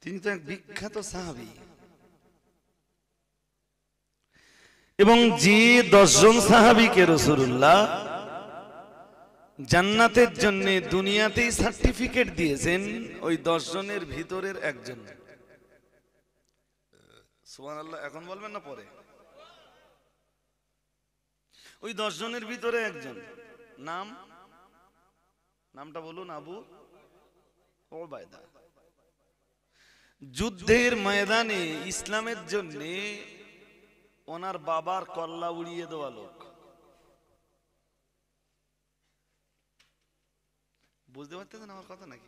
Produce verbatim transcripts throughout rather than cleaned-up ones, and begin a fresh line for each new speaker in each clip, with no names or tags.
তিনি তো এক বিখ্যাত সাহাবী এবং যে দশজন সাহাবীকে রাসূলুল্লাহ জান্নাতের জন্য দুনিয়াতেই সার্টিফিকেট দিয়েছেন ওই দশ জনের ভিতরের একজন। সুবহানাল্লাহ। এখন বলবেন না পরে? ওই দশ জনের ভিতরে একজন নাম নামটা বলুন, আবু ওবায়দা। যুদ্ধের ময়দানে ইসলামের জন্য ওনার বাবার কল্লা উড়িয়ে দেওয়া লোক। বুঝতে পারতেছেন আমার কথা নাকি?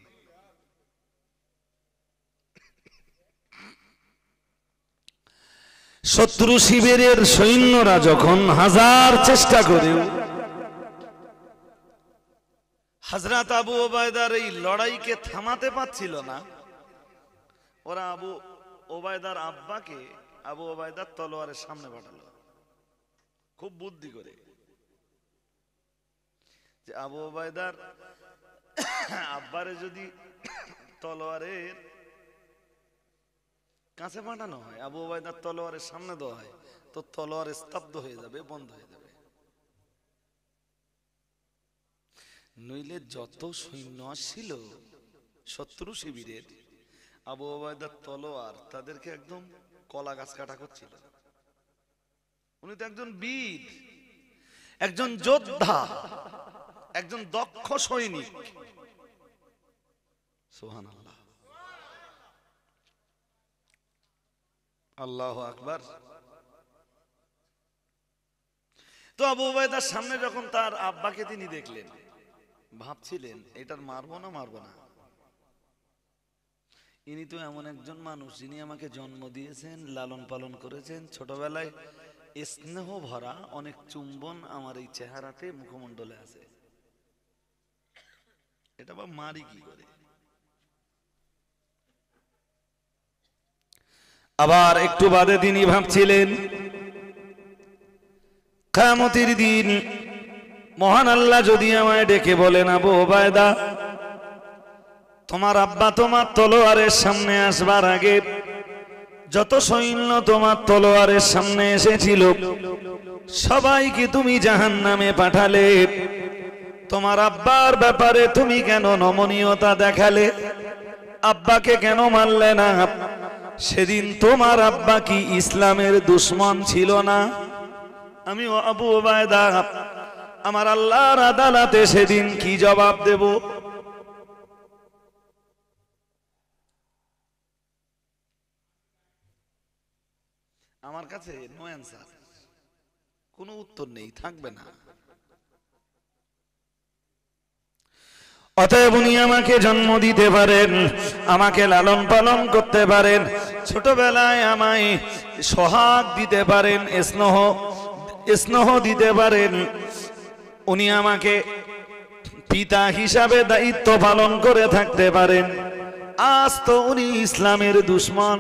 শত্রু শিবিরের সৈন্যরা যখন হাজার চেষ্টা করেও হযরত আবু ওবায়দার এই লড়াইকে থামাতে পারছিল না, ওরা আবু ওবায়দার আব্বাকে আবু ওবায়দার তলোয়ারের সামনে পাঠালো খুব বুদ্ধি করে, যে আবু ওবায়দার আব্বারে যদি তলোয়ারের কাছে পাঠানো হয়, আবু ওবায়দার তলোয়ারের সামনে দেওয়া হয়, তো তলোয়ার স্তব্ধ হয়ে যাবে, বন্ধ হয়ে যাবে। নইলে যত সৈন্য ছিল শত্রু শিবিরের, আবু ওবায়দার তলোয়ার তাদেরকে একদম কলা গাছ কাটা করছিল। উনি তো একজন বীর, একজন যোদ্ধা, একজন দক্ষ সৈনিক। সুবহানাল্লাহ, আল্লাহু আকবার। তো আবু ওবায়দার সামনে যখন তার আব্বাকে তিনি দেখলেন, ভাবছিলেন এটার মারবো না মারবো না। ইনি তো এমন একজন মানুষ যিনি আমাকে জন্ম দিয়েছেন, লালন পালন করেছেন, ছোটবেলায় স্নেহ ভরা অনেক চুম্বন আমার এই চেহারাতে মুখমণ্ডলে আছে, এটা বা মারি কি করে? আবার একটু বাদে তিনি ভাবছিলেন কিয়ামতের দিন মহান আল্লাহ যদি আমায় ডেকে বলেন, আবু ওবায়দা তোমার আব্বা তোমার তলোয়ারের সামনে আসবার আগে যত সৈন্য তোমার তলোয়ারের সামনে এসেছিল সবাইকে তুমি জাহান্নামে পাঠালে, তোমার আব্বার ব্যাপারে তুমি কেন নমনীয়তা দেখালে? আব্বাকে কেন মারলে না? সেদিন তোমার আব্বা কি ইসলামের দুশমন ছিল না? আমি আবু ওবায়দা আমার আল্লাহর আদালতে সেদিন কি জবাব দেব? আমার কাছে নো অ্যান্সার, কোনো উত্তর নেই, থাকবে না। অতএব উনি আমাকে জন্ম দিতে পারেন, আমাকে লালন পালন করতে পারেন, ছোটবেলায় আমায় সোহাগ দিতে পারেন, স্নেহ স্নেহ দিতে পারেন, উনি আমাকে পিতা হিসাবে দায়িত্ব পালন করে থাকতে পারেন। আজ তো উনি ইসলামের দুশমন,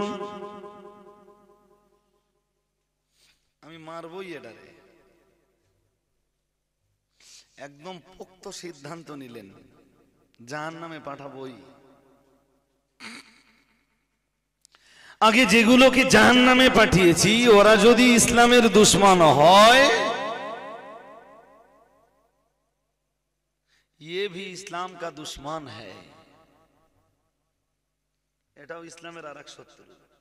আমি মারবই এটারে। একদম পোক্ত সিদ্ধান্ত নিলেন, জাহান্নামে পাঠাবই। আগে যেগুলোকে জাহান্নামে পাঠিয়েছি ওরা যদি ইসলামের দুশমন হয়, ये भी इस्लाम का दुश्मन है, এটাও ইসলামের আরেক শত্রু।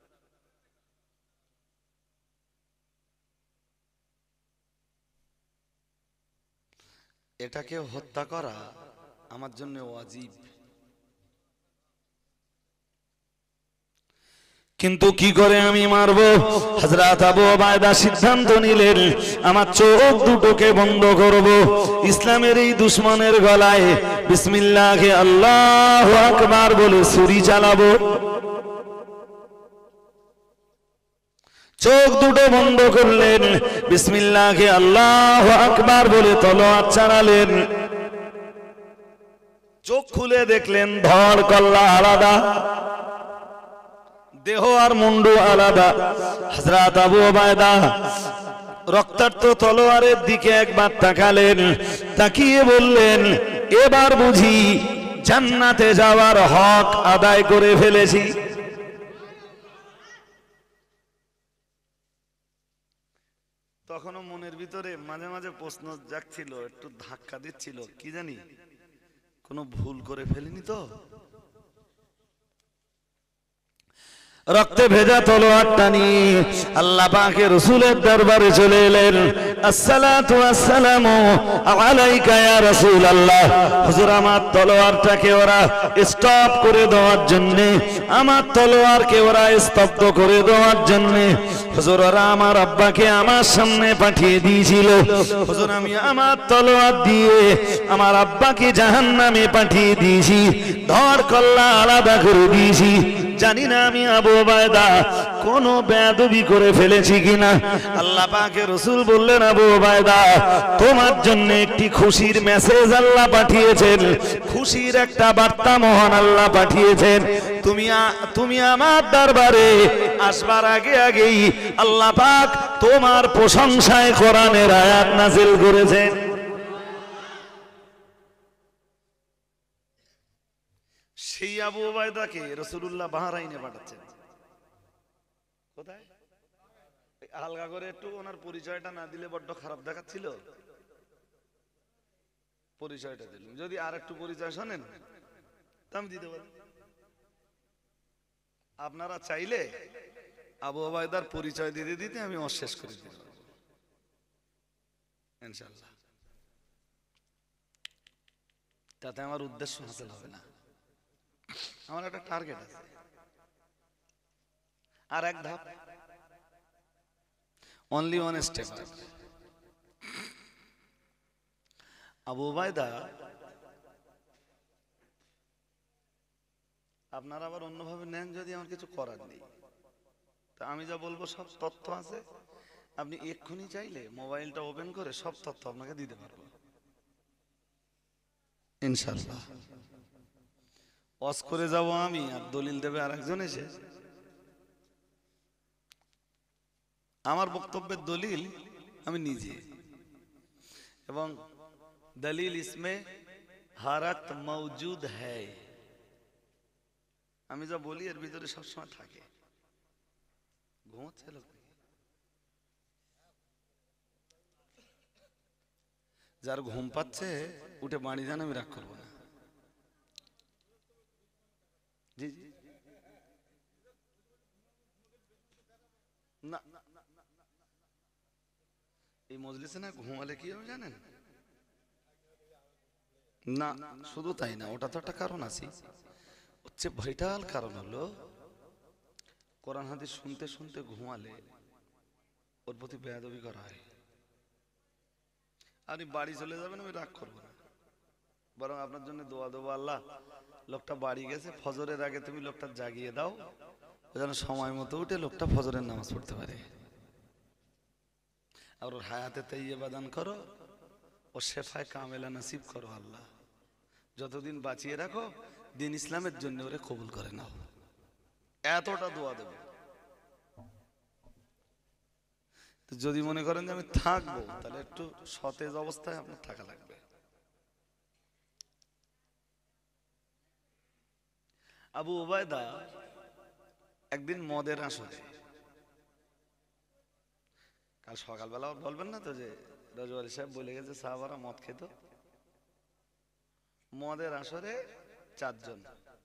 এটাকে হত্যা করা আমার জন্য ওয়াজিব। কিন্তু কি করে আমি মারবো? হযরত আবু ওবায়দা সিদ্ধান্ত নিলেন, আমার চোখ দুটোকে বন্ধ করব, ইসলামের এই দুশমনের গলায় বিসমিল্লাহে আল্লাহু আকবার বলে ছুরি চালাবো। চোখ দুটো বন্ধ করলেন, বিসমিল্লাহে আল্লাহু আকবার বলে তলোয়ার চালালেন। চোখ খুলে দেখলেন ধড় কল্লা আলাদা, দেহ আর মুন্ডু আলাদা। হযরত আবু ওবায়দা রক্তাক্ত তলোয়ারের দিকে একবার তাকালেন, তাকিয়ে বললেন, এবার বুঝি জান্নাতে যাওয়ার হক আদায় করে ফেলেছি। তখনও মনের ভিতরে মাঝে মাঝে প্রশ্ন জাগছিল, একটু ধাক্কা দিচ্ছিল, কি জানি কোনো ভুল করে ফেলিনি তো। রক্তে ভেজা তলোয়ারটা নিয়ে আল্লাহ পাকের রাসূলের দরবারে চলে এলেন। আসসালাতু আসসালামু আলাইকা ইয়া রাসূলুল্লাহ। হুজুর আমার তলোয়ারটাকে ওরা স্টপ করে দেওয়ার জন্য, আমার তলোয়ারকে ওরা স্তব্ধ করে দেওয়ার জন্য হুজুর ওরা আমার আব্বাকে আমার সামনে পাঠিয়ে দিয়েছিল। হুজুর আমি আমার তলোয়ার দিয়ে আমার আব্বাকে জাহান্নামে পাঠিয়ে দিয়েছি, ধর কল্লা আলাদা করে দিয়েছি। জানি না আমি আবু উবায়দা কোন বেয়াদবি করে ফেলেছি কিনা। আল্লাহ পাকের রাসূল বললেন, আবু উবায়দা তোমার জন্য একটি খুশির মেসেজ আল্লাহ পাঠিয়েছেন, খুশির একটা বার্তা মহান আল্লাহ পাঠিয়েছেন। তুমি তুমি আমার দরবারে আসবার আগে আগেই আল্লাহ পাক তোমার প্রশংসায় কোরআনের আয়াত নাযিল করেছেন। সেই আবু উবায়দাকে রাসূলুল্লাহ বাহরাইনে পাঠাচ্ছেন। কোথায়? হালকা করে একটু ওনার পরিচয়টা না দিলে বড্ড খারাপ দেখাচ্ছিল, পরিচয়টা দিলাম। যদি আর একটু পরিচয় শোনেন তা আমি দিতে পারি। আপনারা চাইলে আবু উবায়দার পরিচয় দিতে দিতে আমি অশেষ করে দিতে পারবো ইনশাআল্লাহ। তাতে আমার উদ্দেশ্য হাসিল হবে না, আমার একটা টার্গেট আছে। আর এক ধাপ, only one step. Abu Ubayda, আপনারা আবার অন্যভাবে নেন যদি, আমার কিছু করার নেই। তা আমি যা বলবো সব তথ্য আছে, আপনি এক্ষুনি চাইলে মোবাইলটা ওপেন করে সব তথ্য আপনাকে দিতে পারবো ইনশাআল্লাহ। ওয়াজ করে যাব আমি, আর দলিল দেবে আরেকজন এসে। আমার বক্তব্যের দলিল আমি নিজে, এবং দলিল ইসমে হারাত মৌজুদ হ্যায়। আমি যা বলি এর ভিতরে সবসময় থাকে। ঘুমোচ্ছে লোক, যার ঘুম পাচ্ছে উঠে বাড়ি যান, আমি রাগ করবো না। জি জি না, এই মজলিসে না ঘুমালে কি হবে জানেন? না শুধু তাই না, ওটা তো একটা কারণ আছে। হচ্ছে ভাইটাল কারণ হলো কোরআন হাদিস শুনতে শুনতে ঘুমালে ওর প্রতি বেয়াদবি করা হয়। আপনি বাড়ি চলে যাবেন, আমি রাগ করবো না, বরং আপনার জন্য দোয়া দেবো, আল্লাহ লোকটা বাড়ি গেছে, ফজরের আগে তুমি লোকটা জাগিয়ে দাও, যেন সময় মতো উঠে লোকটা ফজরের নামাজ পড়তে পারে। আর ওর হায়াতে তাইয়্যিবা দান করো, ও শেফায়ে কামেলা নসিব করো আল্লাহ। যতদিন বাঁচিয়ে রাখো, দিন ইসলামের জন্য ওরে কবুল করে নাও, এতটা দোয়া দেব। যদি মনে করেন যে আমি থাকবো, তাহলে একটু সতেজ অবস্থায় আপনার থাকা লাগবে। আবু উবায়দা একদিন মদের আসরে, কাল সকালবেলা বলবেন না তো যে রাজু আলী সাহেব বলে গেছে সাহাবারা মদ খেত। মদের আসরে চারজন,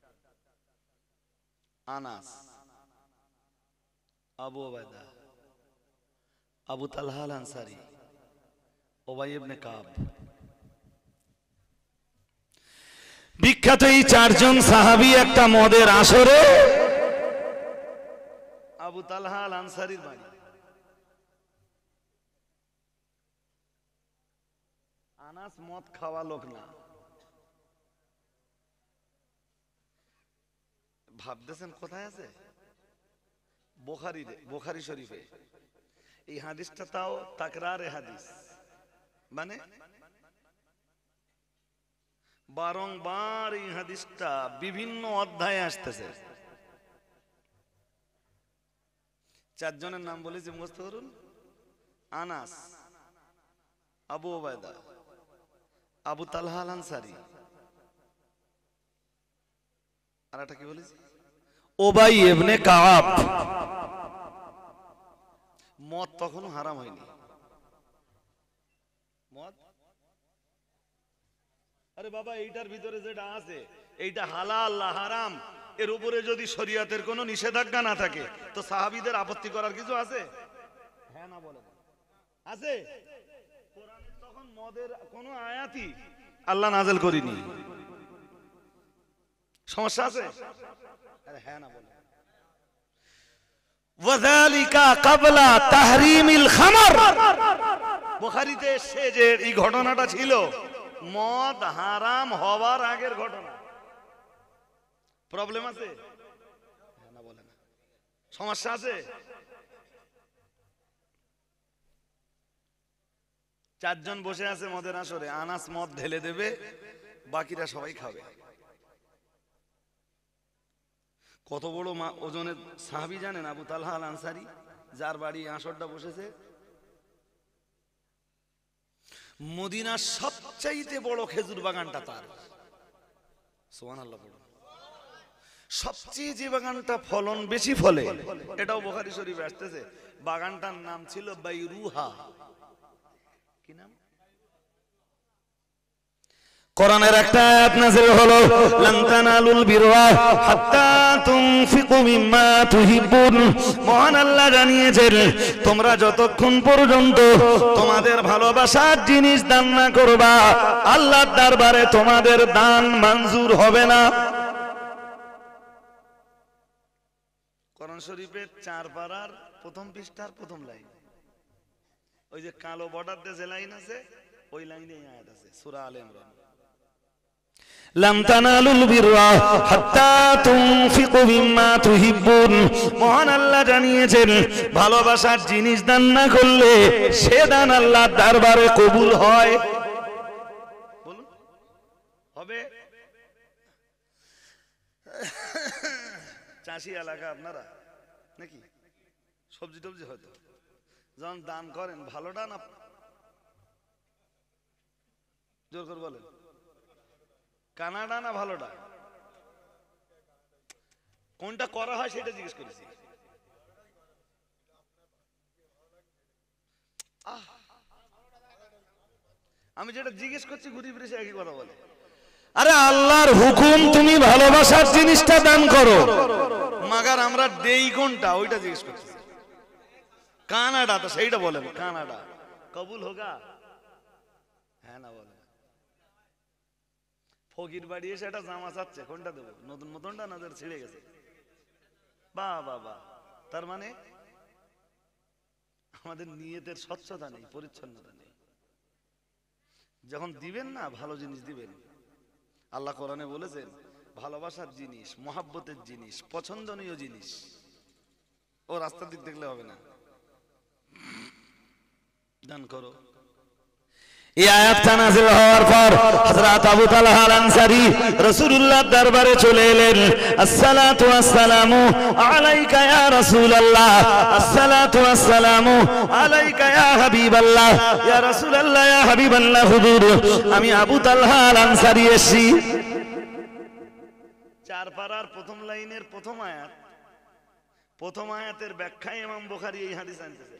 আনাস, আবু উবায়দা, আবু তালহা আল আনসারী, উবাই ইবনে কাব। বিখ্যাত এই চারজন সাহাবী একটা মদের আসরে আবু তালহা আল আনসারীর বাড়ি। আনাস মদ খাওয়া লোক না, ভাবতেছেন কোথায় আছে? বুখারী, বুখারী শরীফে। এই হাদিসটা তাও তাকরারে হাদিস, মানে বারংবার এই হাদিসটা বিভিন্ন অধ্যায়ে আসতেছে। চারজনের নাম বলেছি, মুখস্থ করুন। আনাস, আবু উবায়দা, আবু তালহা আল আনসারী, আর একটা কি বলেছি? উবাই ইবনে কাব। মদ তখনও হারাম হয়নি,
মদ। আরে বাবা, এইটার ভিতরে যেটা আছে এইটা হালাল না হারাম, এর উপরে যদি শরীয়তের কোনো নিষেধাজ্ঞা না থাকে তো সাহাবীদের আপত্তি করার কিছু আছে? হ্যাঁ না বলেন, আছে? কোরআনে তখন মদের কোনো আয়াতই আল্লাহ নাযিল করেনি। সমস্যা আছে? আরে হ্যাঁ না বলেন। ওয়াযালিকা ক্বাবলা তাহরিমিল খামর, বুখারীতে সে যে এই ঘটনাটা ছিল মদ হারাম হওয়ার আগের ঘটনা। প্রবলেম আছে? হ্যাঁ না বলেন। সমস্যা আছে? চারজন বসে আছে মদের আসরে, আনাস মদ ঢেলে দেবে, বাকিরা সবাই খাবে। কত বড় ওজনের সাহাবী জানেন? আবু তালহা আল আনসারী, যার বাড়ি আসরটা বসেছে। মদিনার সবচাইতে বড় খেজুর বাগানটা তার। সুবহানাল্লাহ বলুন। সবচেয়ে যে বাগানটা ফলন বেশি ফলে, এটাও বুখারী শরীফে আসতেছে, বাগানটার নাম ছিল বাইরুহা। কি নাম?
কোরআনের একটা আয়াত নাযিল হলো, লান তানালুল বিররা হাত্তা তুনফিকু মিম্মা তুহিব্বুন। মহান আল্লাহ জানিয়েছেন, তোমরা যতক্ষণ পর্যন্ত তোমাদের ভালোবাসার জিনিস দান না করবা, আল্লাহর দরবারে তোমাদের দান মঞ্জুর হবে না।
কোরআন শরীফের চার পারার প্রথম পৃষ্ঠার প্রথম লাইন, ওই যে কালো বর্ডার দিয়ে যে লাইন আছে ওই লাইনেই আয়াত আছে, সূরা আলে ইমরান।
লান তানালুল বিররা হাত্তা তুনফিকু মিম্মা তুহিব্বুন। মহান আল্লাহ জানিয়েছেন, ভালোবাসার জিনিস দান না করলে সে দান আল্লাহর দরবারে কবুল হয়।
বলুন হবে? চাষি এলাকা আপনারা নাকি? সবজি টবজি হয়তো যখন দান করেন ভালোটা না জোর করে বলেন, কানাডা না ভালোটা? কোনটা করা হয় সেটা জিজ্ঞেস করেছি। আমি যেটা জিজ্ঞেস করছি ঘুরি ফিরে সে একই কথা বলে।
আরে আল্লাহর হুকুম, তুমি ভালোবাসার জিনিসটা দান করো,
মাগার আমরা দেই কোনটা ওইটা জিজ্ঞেস করছি। কানাডা তো সেইটা বলেন, কানাডা কবুল হোগা? হ্যাঁ না বলেন। ফকির বাড়ি এসে একটা জামা চাচ্ছে, কোনটা দেবো, নতুন নতুনটা না যার ছিঁড়ে গেছে? বাহ বাহ বাহ। তার মানে আমাদের নিয়তের স্বচ্ছতা নেই, পরিচ্ছন্নতা নেই। যখন দিবেন না ভালো জিনিস দিবেন। আল্লাহ কোরআনে বলেছেন, ভালোবাসার জিনিস, মহাব্বতের জিনিস, পছন্দনীয় জিনিস ও রাস্তার দিক দেখলে হবে না, দান করো।
এই আয়াতটা নাযিল হওয়ার পর হযরত আবু তালহা আল আনসারী রাসূলুল্লাহর দরবারে চলে এলেন। আসসালাতু ওয়াসসালামু আলাইকা ইয়া রাসূলুল্লাহ, আসসালাতু ওয়াসসালামু আলাইকা ইয়া হাবিবাল্লাহ, ইয়া রাসূলুল্লাহ, ইয়া হাবিবাল্লাহ, হুজুর আমি আবু তালহা আল আনসারী এসেছি।
চার পারার প্রথম লাইনের প্রথম আয়াত, প্রথম আয়াতের ব্যাখ্যায় ইমাম বুখারী এই হাদিস আনতেছেন।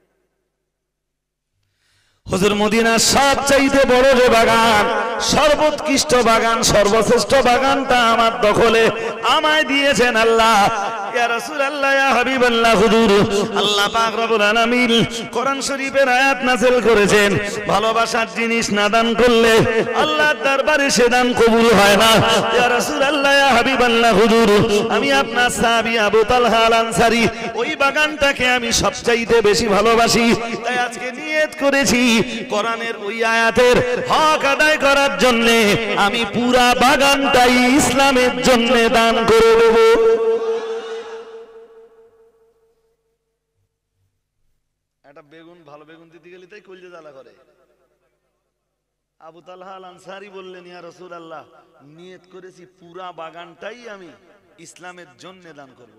হুজুর, মদিনার সবচাইতে বড় যে বাগান, সর্বোৎকৃষ্ট বাগান, সর্বশ্রেষ্ঠ বাগানটা আমার দখলে আমায় দিয়েছেন আল্লাহ। ইয়া রাসূলুল্লাহ, ইয়া হাবিবাল্লাহ, হুজুর আল্লাহ পাক রব্বুল আলামিন কোরআন শরীফের আয়াত নাযিল করেছেন, ভালোবাসার জিনিস না দান করলে আল্লাহর দরবারে সে দান কবুল হয় না। ইয়া রাসূলুল্লাহ, ইয়া হাবিবাল্লাহ, হুজুর আমি আপনার সাহাবী আবু তালহা আল আনসারী, ওই বাগানটাকে আমি সবচাইতে বেশি ভালোবাসি। তাই আজকে নিয়ত করেছি কোরআনের ওই আয়াতের হক আদায় করার জন্য আমি পুরা বাগানটাই ইসলামের জন্য দান করে দেব।
একটা বেগুন, ভালো বেগুন দিতে গেলে তাই কলজে জ্বালা করে। আবু তালহা আল আনসারী বললেন, ইয়া রাসূলুল্লাহ নিয়ত করেছি পুরা বাগানটাই আমি ইসলামের জন্য দান করব।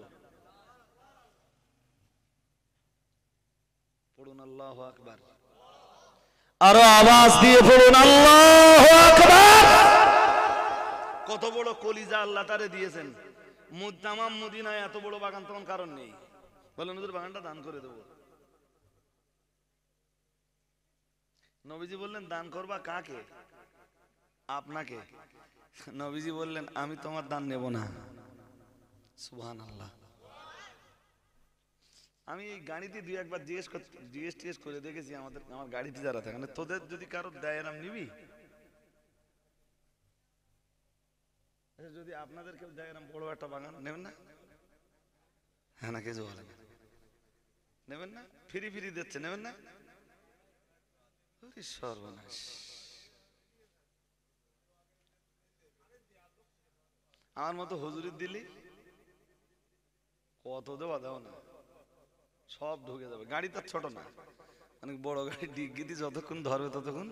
পড়ুন আল্লাহু আকবার।
আরো আওয়াজ দিয়ে পড়ুন আল্লাহু আকবার।
কত বড় কলিজা আল্লাহ তারে দিয়েছেন। মুদ্দামাম মদিনায় এত বড় বাগান তখন কারণ নেই, বলেন ওদের বাগানটা দান করে দেবো। নবীজি বললেন দান করবা কাকে? আপনাকে। নবীজি বললেন আমি তোমার দান নেব না। সুবহানাল্লাহ। আমি এই গাড়িতে দুই একবার জিজ্ঞেস জিজ্ঞেস টিজ্ঞেস করে দেখেছি আমাদের আমার গাড়িতে যারা থাকে, মানে তোদের যদি কারো দেয় এরম নিবি? যদি আপনাদের কেউ দেয় এরম বড় একটা বাগান নেবেন না? হ্যাঁ না কিছু বলে নেবেন না? ফ্রি ফ্রি দিচ্ছে নেবেন না? সর্বনাশ। আমার মতো হুজুরির দিলি কত দেওয়া দাও না, সব ঢুকে যাবে। গাড়ি তার ছোট না, অনেক বড় গাড়ি, ডিগ্গিতে যতক্ষণ ধরবে ততক্ষণ।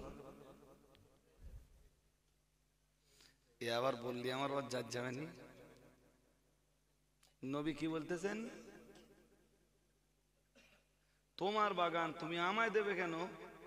এ আবার বললি আমার আবার যার যাবেনি। নবী কি বলতেছেন? তোমার বাগান তুমি আমায় দেবে কেন?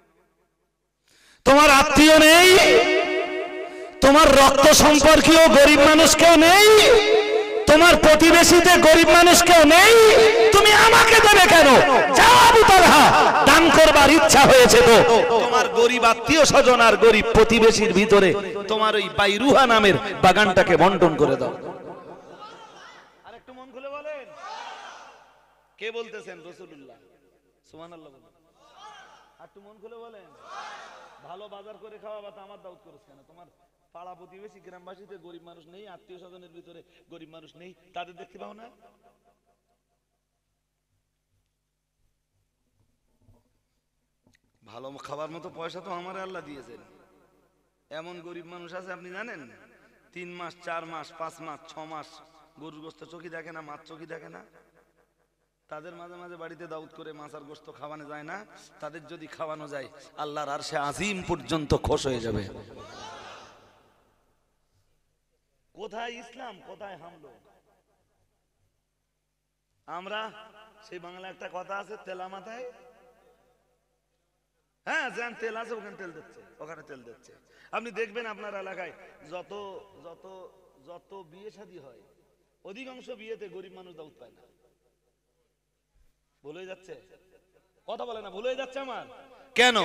তোমার আত্মীয় নেই, তোমার রক্ত সম্পর্কীয় গরিব মানুষ কেউ নেই, তোমার প্রতিবেশীতে গরিব মানুষ কেউ নেই, তুমি আমাকে দেবে কেন? যাও আবু তালহা, দান করবার ইচ্ছা হয়েছে তো তোমার গরিব আত্মীয় স্বজন আর গরিব প্রতিবেশীর ভিতরে তোমার ওই বাইরুহা নামের বাগানটাকে বন্টন করে দাও।
আরেকটু মন খুলে বলেন কে বলতেছেন? রাসূলুল্লাহ। সুবহানাল্লাহ বলেন। একটু মন খুলে বলেন। ভালো বাজার করে খাওয়া বা আমার দাওয়াত করিস কেন? তোমার পাড়া প্রতিবেশী গ্রামবাসীতে গরিব মানুষ নেই, আত্মীয় স্বজনের ভিতরে গরিব মানুষ নেই, তাদের দেখতে পাও না? ভালো খাবার মতো পয়সা তো আমার আল্লাহ দিয়েছেন। এমন গরিব মানুষ আছে আপনি জানেন? তিন মাস চার মাস পাঁচ মাস ছ মাস গরুর গোস্ত চোখি দেখে না, মাছ চোখি দেখে না। তাদের মাঝে মাঝে বাড়িতে দাউদ করে মাছ আর গোস্ত খাওয়ানো যায় না। তাদের যদি খাওয়ানো যায় আল্লাহর আরশে আজিম পর্যন্ত খুশ হয়ে যাবে। কোথায় ইসলাম, কোথায় হামলো? আমরা সেই বাংলা একটা কথা আছে, তেলা মাথায়, হ্যাঁ যেন তেল আছে ওখানে তেল দিচ্ছে, ওখানে তেল দিচ্ছে। আপনি দেখবেন আপনার এলাকায় যত যত যত বিয়ে শাদী হয় অধিকাংশ বিয়েতে গরিব মানুষ দাউদ পায় না। ভুল হয়ে যাচ্ছে? কথা বলে না, ভুল হয়ে যাচ্ছে আমার। কেন?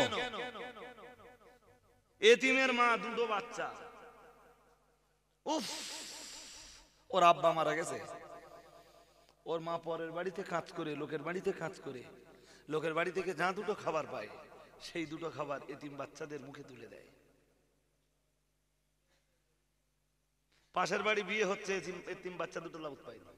এতিমের মা দুটো বাচ্চা, উফ, ওর আব্বা মারা গেছে, ওর মা পরের বাড়িতে কাজ করে, লোকের বাড়িতে কাজ করে, লোকের বাড়ি থেকে যা দুটো খাবার পায় সেই দুটো খাবার এতিম বাচ্চাদের মুখে তুলে দেয়। পাশের বাড়ি বিয়ে হচ্ছে, এতিম বাচ্চা দুটো দাউদ পায় না।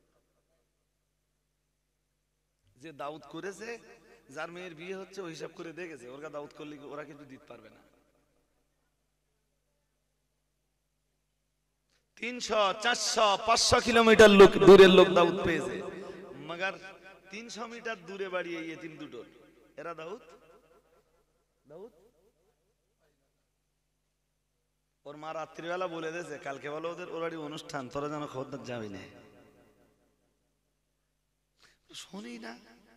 যে দাউদ করেছে, যার মেয়ের বিয়ে হচ্ছে ওই হিসাব করে দেখেছে ওরা দাউদ করলে ওরা কিন্তু দিতে পারবে না। তিনশো চারশো পাঁচশো কিলোমিটার লোক দূরের লোক দাউদ পেয়েছে, মগার তিনশো মিটার দূরে বাড়ি এই এতিম দুটো, এরা দাউদ দাউদ ওর মা রাত্রিবেলা বলে দিয়েছে কালকে বলো ওদের ওর বাড়ি অনুষ্ঠান, তোরা যেন খবরদার যাবি না। শুনি না,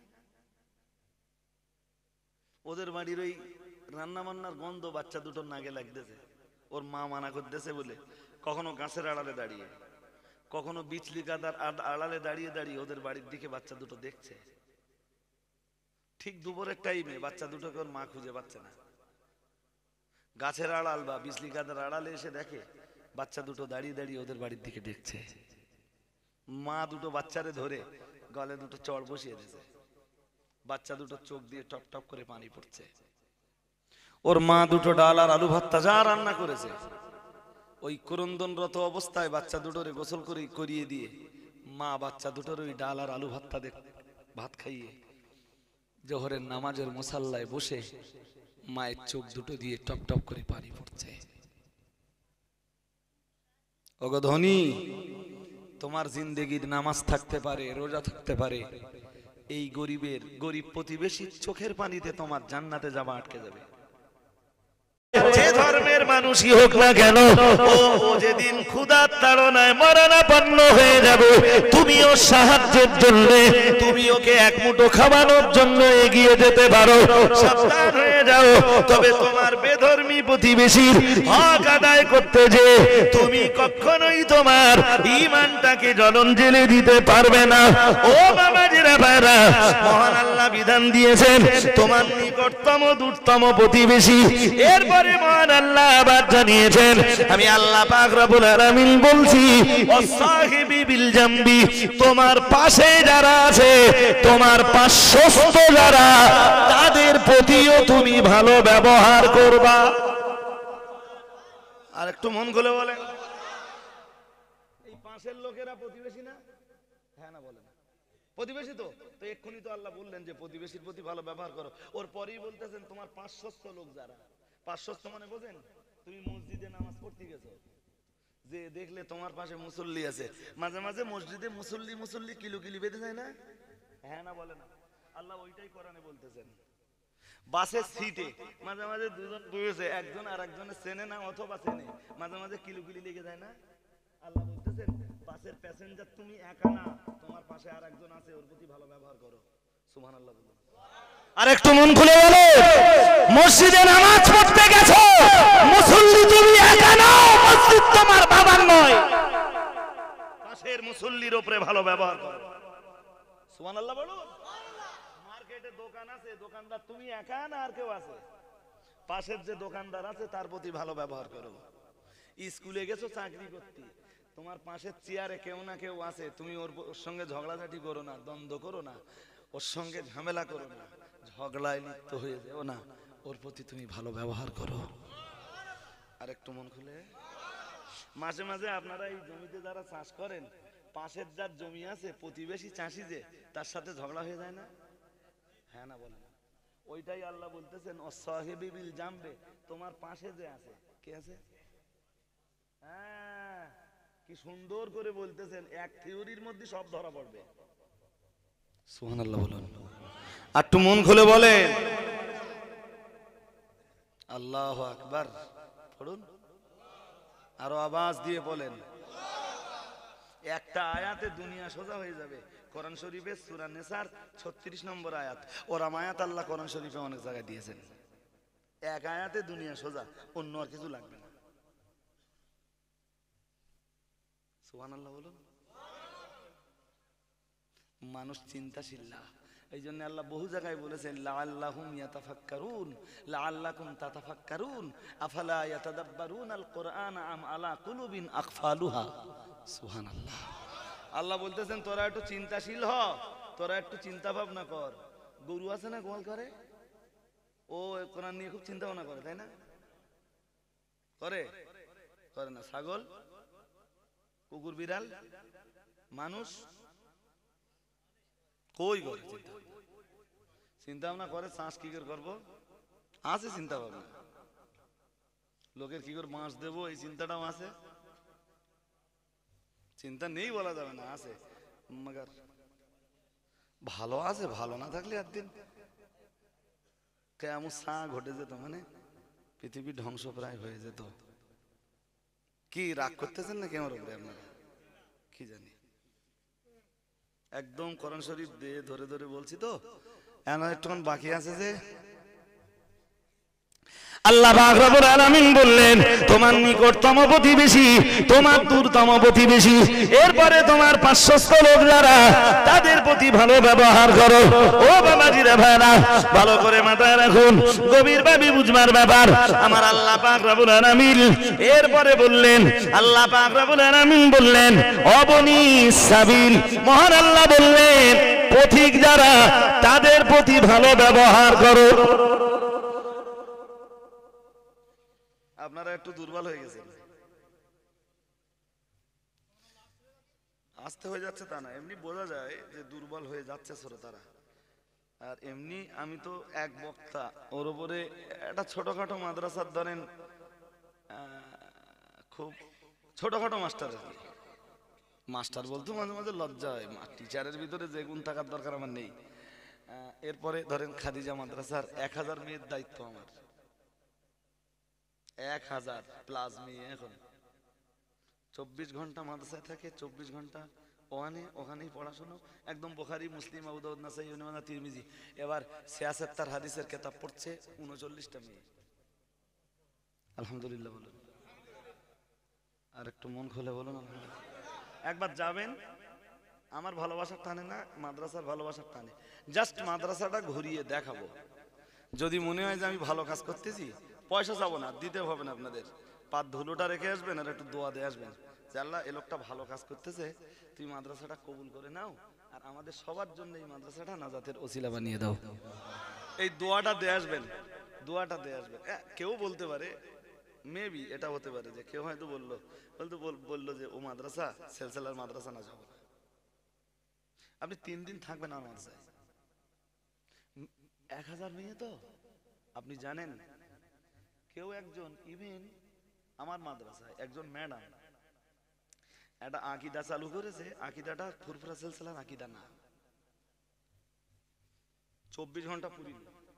ওদের বাড়ির ওই রান্না বান্নার গন্ধ বাচ্চা দুটোর নাকে লাগতেছে। ওর মা মানা করতেছে বলে কখনো গাছের আড়ালে দাঁড়িয়ে, কখনো বিচলি কাদার আড়ালে দাঁড়িয়ে দাঁড়িয়ে ওদের বাড়ির দিকে বাচ্চা দুটো দেখছে। ঠিক দুপুরের টাইমে বাচ্চা দুটোকে ওর মা খুঁজে পাচ্ছে না। গাছের আড়াল বা বিচলি কাদার আড়ালে এসে দেখে বাচ্চা দুটো দাঁড়িয়ে দাঁড়িয়ে ওদের বাড়ির দিকে দেখছে। মা দুটো বাচ্চারে ধরে গলে দুটো চড় বসিয়ে দিয়েছে, বাচ্চা দুটো চোখ দিয়ে টপ টপ করে পানি পড়ছে। ওর মা দুটো ডাল আর আলু ভাত তাজা রান্না করেছে, ওই ক্রন্দনরত অবস্থায় বাচ্চা দুটোরে গোসল করে করিয়ে দিয়ে মা বাচ্চা দুটোর ওই ডাল আর আলু ভাতটা দেখ ভাত খাইয়ে জোহরের নামাজের মুসাল্লায় বসে মায়ের চোখ দুটো দিয়ে টপ টপ করে পানি পড়ছে। ওগো ধনী, তোমার জিন্দেগির নামাজ থাকতে পারে, রোজা থাকতে পারে, এই গরিবের গরিব প্রতিবেশীর চোখের পানিতে তোমার জান্নাতে যাওয়া আটকে যাবে।
যে ধর্মের মানুষই হোক না কেন, ও যেদিন ক্ষুধার তাড়নায় মরণাপন্ন হয়ে যাবে, তুমিও সাহায্যের জন্য, তুমি ওকে এক মুঠো খাওয়ানোর জন্য এগিয়ে যেতে পারো, সাবধান হয়ে যাও। তবে তোমার বেধর্মী প্রতিবেশীর হক আদায় করতে যে তুমি কখনোই তোমার ঈমানটাকে জলাঞ্জলি দিতে পারবে না। ও বাবাজিরা ভাইরা, মহান আল্লাহ বিধান দিয়েছেন তোমার নিকটতম দূরতম প্রতিবেশী। এরপরে মহান আল্লাহ আবার জানিয়েছেন, আমি আল্লাহ পাক রব্বুল আলামিন বলছি ওয়াসাহিবি বিল জামবি, তোমার পাশে যারা আছে, তোমার পার্শ্বস্থ যারা, তাদের প্রতিও তুমি ভালো ব্যবহার করবা। আর একটু মন খুলে বলেন, এই পাশের লোকেরা প্রতিবেশী না? হ্যাঁ না বলেন, প্রতিবেশী তো। তো এক্ষুনি তো আল্লাহ বললেন যে প্রতিবেশীর প্রতি ভালো ব্যবহার করো। ওর পরেই বলতেছেন তোমার পার্শ্বস্থ লোক যারা। পার্শ্বস্থ মানে বোঝেন, তুমি মসজিদে নামাজ পড়তে গেছো, যে দেখলে তোমার পাশে মুসল্লি আছে, মাঝে মাঝে মসজিদে মুসল্লি মুসল্লি কিলো কিলি বেঁধে যায় না? হ্যাঁ না বলে না? আল্লাহ ওইটাই কোরআনে বলতেছেন। বাসের সিটে মাঝে মাঝে দুজন বসেছে, একজন আর একজনের চেনে না অথবা চেনে, মাঝে মাঝে কিলো কিলি লেগে যায় না? আল্লাহ বলতেছেন বাসের প্যাসেঞ্জার তুমি একা না, তোমার পাশে আর একজন আছে, ওর প্রতি ভালো ব্যবহার করো। সুবহানাল্লাহ বলুন। আর একটু মন খুলে বলো, মসজিদে নামাজ পড়তে গেছো, মুসল্লি তুমি একা নাও, মসজিদ তোমার বাবার নয়। পাশের মুসল্লির উপরে ভালো ব্যবহার করো। সুবহানাল্লাহ বলুন। মার্কেটে দোকান আছে, দোকানদার তুমি একা না আর কেউ আছে? পাশের যে দোকানদার আছে তার প্রতি ভালো ব্যবহার করো। স্কুলে গেছো চাকরি করতে, তোমার পাশের চেয়ারে কেউ না কেউ আছে, তুমি ওর সঙ্গে ঝগড়াঝাটি করো না, দ্বন্দ্ব করো না, ওর সঙ্গে ঝামেলা করো না, ঝগড়ায় লিপ্ত হয়ে যেও না, ওর প্রতি তুমি ভালো ব্যবহার করো। আর একটু মন খুলে, মাঝে মাঝে আপনারা এই জমিতে যারা চাষ করেন, পাশের যার জমি আছে প্রতিবেশী চাষি যে, তার সাথে ঝগড়া হয়ে যায় না? হ্যাঁ না বলেন? ওইটাই আল্লাহ বলতেছেন ওয়াসাহিবি বিল জামবি, তোমার পাশে যে আছে, কে আছে? হ্যাঁ, কি সুন্দর করে বলতেছেন, এক থিওরির মধ্যে সব ধরা পড়বে। সুবহানাল্লাহ বলুন। আর একটু মন খুলে বলেন আল্লাহু আকবার পড়ুন, আরো আওয়াজ দিয়ে বলেন। একটা আয়াতে দুনিয়া সোজা হয়ে যাবে। কোরআন শরীফের সূরা নিসার ছত্রিশ নম্বর আয়াত, ওরাম আয়াত আল্লাহ কোরআন শরীফে অনেক জায়গায় দিয়েছেন। এক আয়াতে দুনিয়া সোজা, অন্য আর কিছু লাগবে না। সুবহানাল্লাহ বলুন। মানুষ চিন্তাশীল না, এই জন্য আল্লাহ বহু জায়গায় বলেছেন লাআল্লাহুম ইয়াতাফাক্কারুন, লাআল্লাকুম তাতাফাক্কারুন, আফালা ইয়াতাদাব্বারুনাল কুরআন আম আলা কুলুবিন আকফালুহা। সুবহানাল্লাহ। আল্লাহ বলতেছেন তোরা একটু চিন্তাশীল হ, তোরা একটু চিন্তা ভাবনা কর। গরু আছে না গোয়াল করে, ও কোরআন নিয়ে খুব চিন্তা ভাবনা করে, তাই না? করে করে না? ছাগল, কুকুর, বিড়াল, মানুষ কই করে চিন্তা ভাবনা করে? চাষ কি করে করবো, আছে চিন্তা ভাবনা। লোকের কি করে বাঁশ দেবো, এই চিন্তাটাও আছে। চিন্তা নেই বলা যাবে না, আছে। মাগার ভালো আছে, ভালো না থাকলে একদিন কেমন সা ঘটে যেত, মানে পৃথিবী ধ্বংস প্রায় হয়ে যেত। কি রাগ করতেছেন না কেমন উপরে আপনারা? কি জানি, একদম কোরআন শরীফ দিয়ে ধরে ধরে বলছি তো, এখন একটুক্ষণ বাকি আছে যে আল্লাহ পাক রব্বুল আলামিন বললেন তোমার নিকটতম প্রতিবেশী, তোমার দূরতম প্রতিবেশী, এরপরে তোমার পার্শ্বস্থ লোক যারা, তাদের প্রতি ভালো ব্যবহার করো। ও বাবাজিরা ভাইরা, ভালো করে মাথায় রাখুন, গভীরভাবে বুঝবার ব্যাপার। আমার আল্লাহ পাক রব্বুল আলামিন এরপরে বললেন, আল্লাহ পাক রব্বুল আলামিন বললেন অবনী সাবিল, মহান আল্লাহ বললেন পথিক যারা, তাদের প্রতি ভালো ব্যবহার করো। আপনারা একটু দুর্বল হয়ে গেছেন, আস্তে হয়ে যাচ্ছে তা না, এমনি বোঝা যায় যে দুর্বল হয়ে যাচ্ছে শ্রোতারা। আর এমনি আমি তো এক বক্তা, ওর উপরে একটা ছোটখাটো মাদ্রাসার ধরেন খুব ছোটখাটো মাস্টার, মাস্টার বলতে মাঝে মাঝে লজ্জা হয়, টিচারের ভিতরে যে গুণ থাকার দরকার আমার নেই। এরপরে ধরেন খাদিজা মাদ্রাসার এক হাজার মেয়ের দায়িত্ব আমার, এক হাজার প্লাস মেয়ে। এখন চব্বিশ ঘন্টা মাদ্রাসায় থাকে, চব্বিশ ঘন্টা ওখানে ওখানেই পড়াশোনা, একদম বুখারী, মুসলিম, আবু দাউদ, নাসাই, ইবনে মাজাহ, তিরমিজি, এবার ছিয়াত্তর হাদিসের কিতাব পড়ছে উনচল্লিশটা মেয়ে।
আলহামদুলিল্লাহ বলুন, আর একটু মন খুলে বলুন আলহামদুলিল্লাহ। একবার যাবেন, আমার ভালোবাসার টানে না, মাদ্রাসার ভালোবাসার টানে, জাস্ট মাদ্রাসাটা ঘুরিয়ে দেখাবো। যদি মনে হয় যে আমি ভালো কাজ করতেছি, পয়সা যাবো না, দিতে হবে না আপনাদের, পাত ধুলোটা রেখে আসবেন আর একটু দোয়া দিয়ে আসবেন যে আল্লাহ এ লোকটা ভালো কাজ করতেছে, তুই মাদ্রাসাটা কবুল করে নাও, আর আমাদের সবার জন্য এই মাদ্রাসাটা নাজাতের ওসিলা বানিয়ে দাও। এই দোয়াটা দিয়ে আসবেন, দোয়াটা দিয়ে আসবেন। এ, কেউ বলতে পারে, মেবি এটা হতে পারে যে কেউ হয়তো বললো বলতো বল- বললো যে ও মাদ্রাসা সেলসেলার মাদ্রাসা না, যাবো না। আপনি তিন দিন থাকবেন আমার মাদ্রাসায়, উম, এক হাজার মেয়ে তো আপনি জানেন। কেউ একজন ইভেন আমার মাদ্রাসায় একজন ম্যাডাম একটা আকিদা চালু করেছে, আকিদাটা ফুরফুরা সিলসিলার আকিদা না, চব্বিশ ঘন্টা পুরি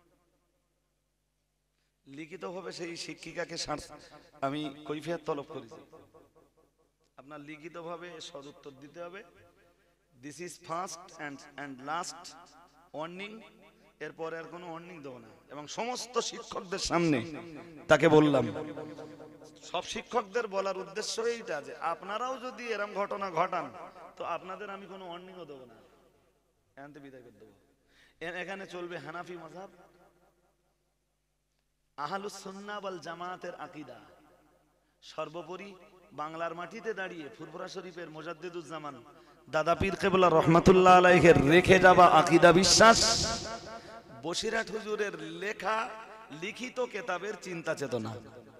লিখিত ভাবে সেই শিক্ষিকাকে সার- আমি কৈফিয়ত তলব করেছি, আপনার লিখিত ভাবে সদুত্তর দিতে হবে, this is first and and last warning, এরপরে আর কোনো ওয়ার্নিং দেবো না। এবং সমস্ত শিক্ষকদের সামনে তাকে বললাম, সব শিক্ষকদের বলার উদ্দেশ্য এইটা যে আপনারাও যদি এরকম ঘটনা ঘটান তো আপনাদের আমি কোনো ওয়ার্নিংও দেবো না, এখান থেকে বিদায় করে দেবো। এ- এখানে চলবে হানাফি মাযহাব, আহলুস সুন্নাহ ওয়াল জামাতের আকীদা। সর্বোপরি বাংলার মাটিতে দাঁড়িয়ে ফুরফুরা শরীফের মুজাদ্দিদুজ্জামান দাদা পীর কেবলা রহমাতুল্লাহ আলাইহির রেখে যাওয়া আকীদা বিশ্বাস, বসিরহাট হুজুরের লেখা লিখিত কেতাবের চিন্তা চেতনা।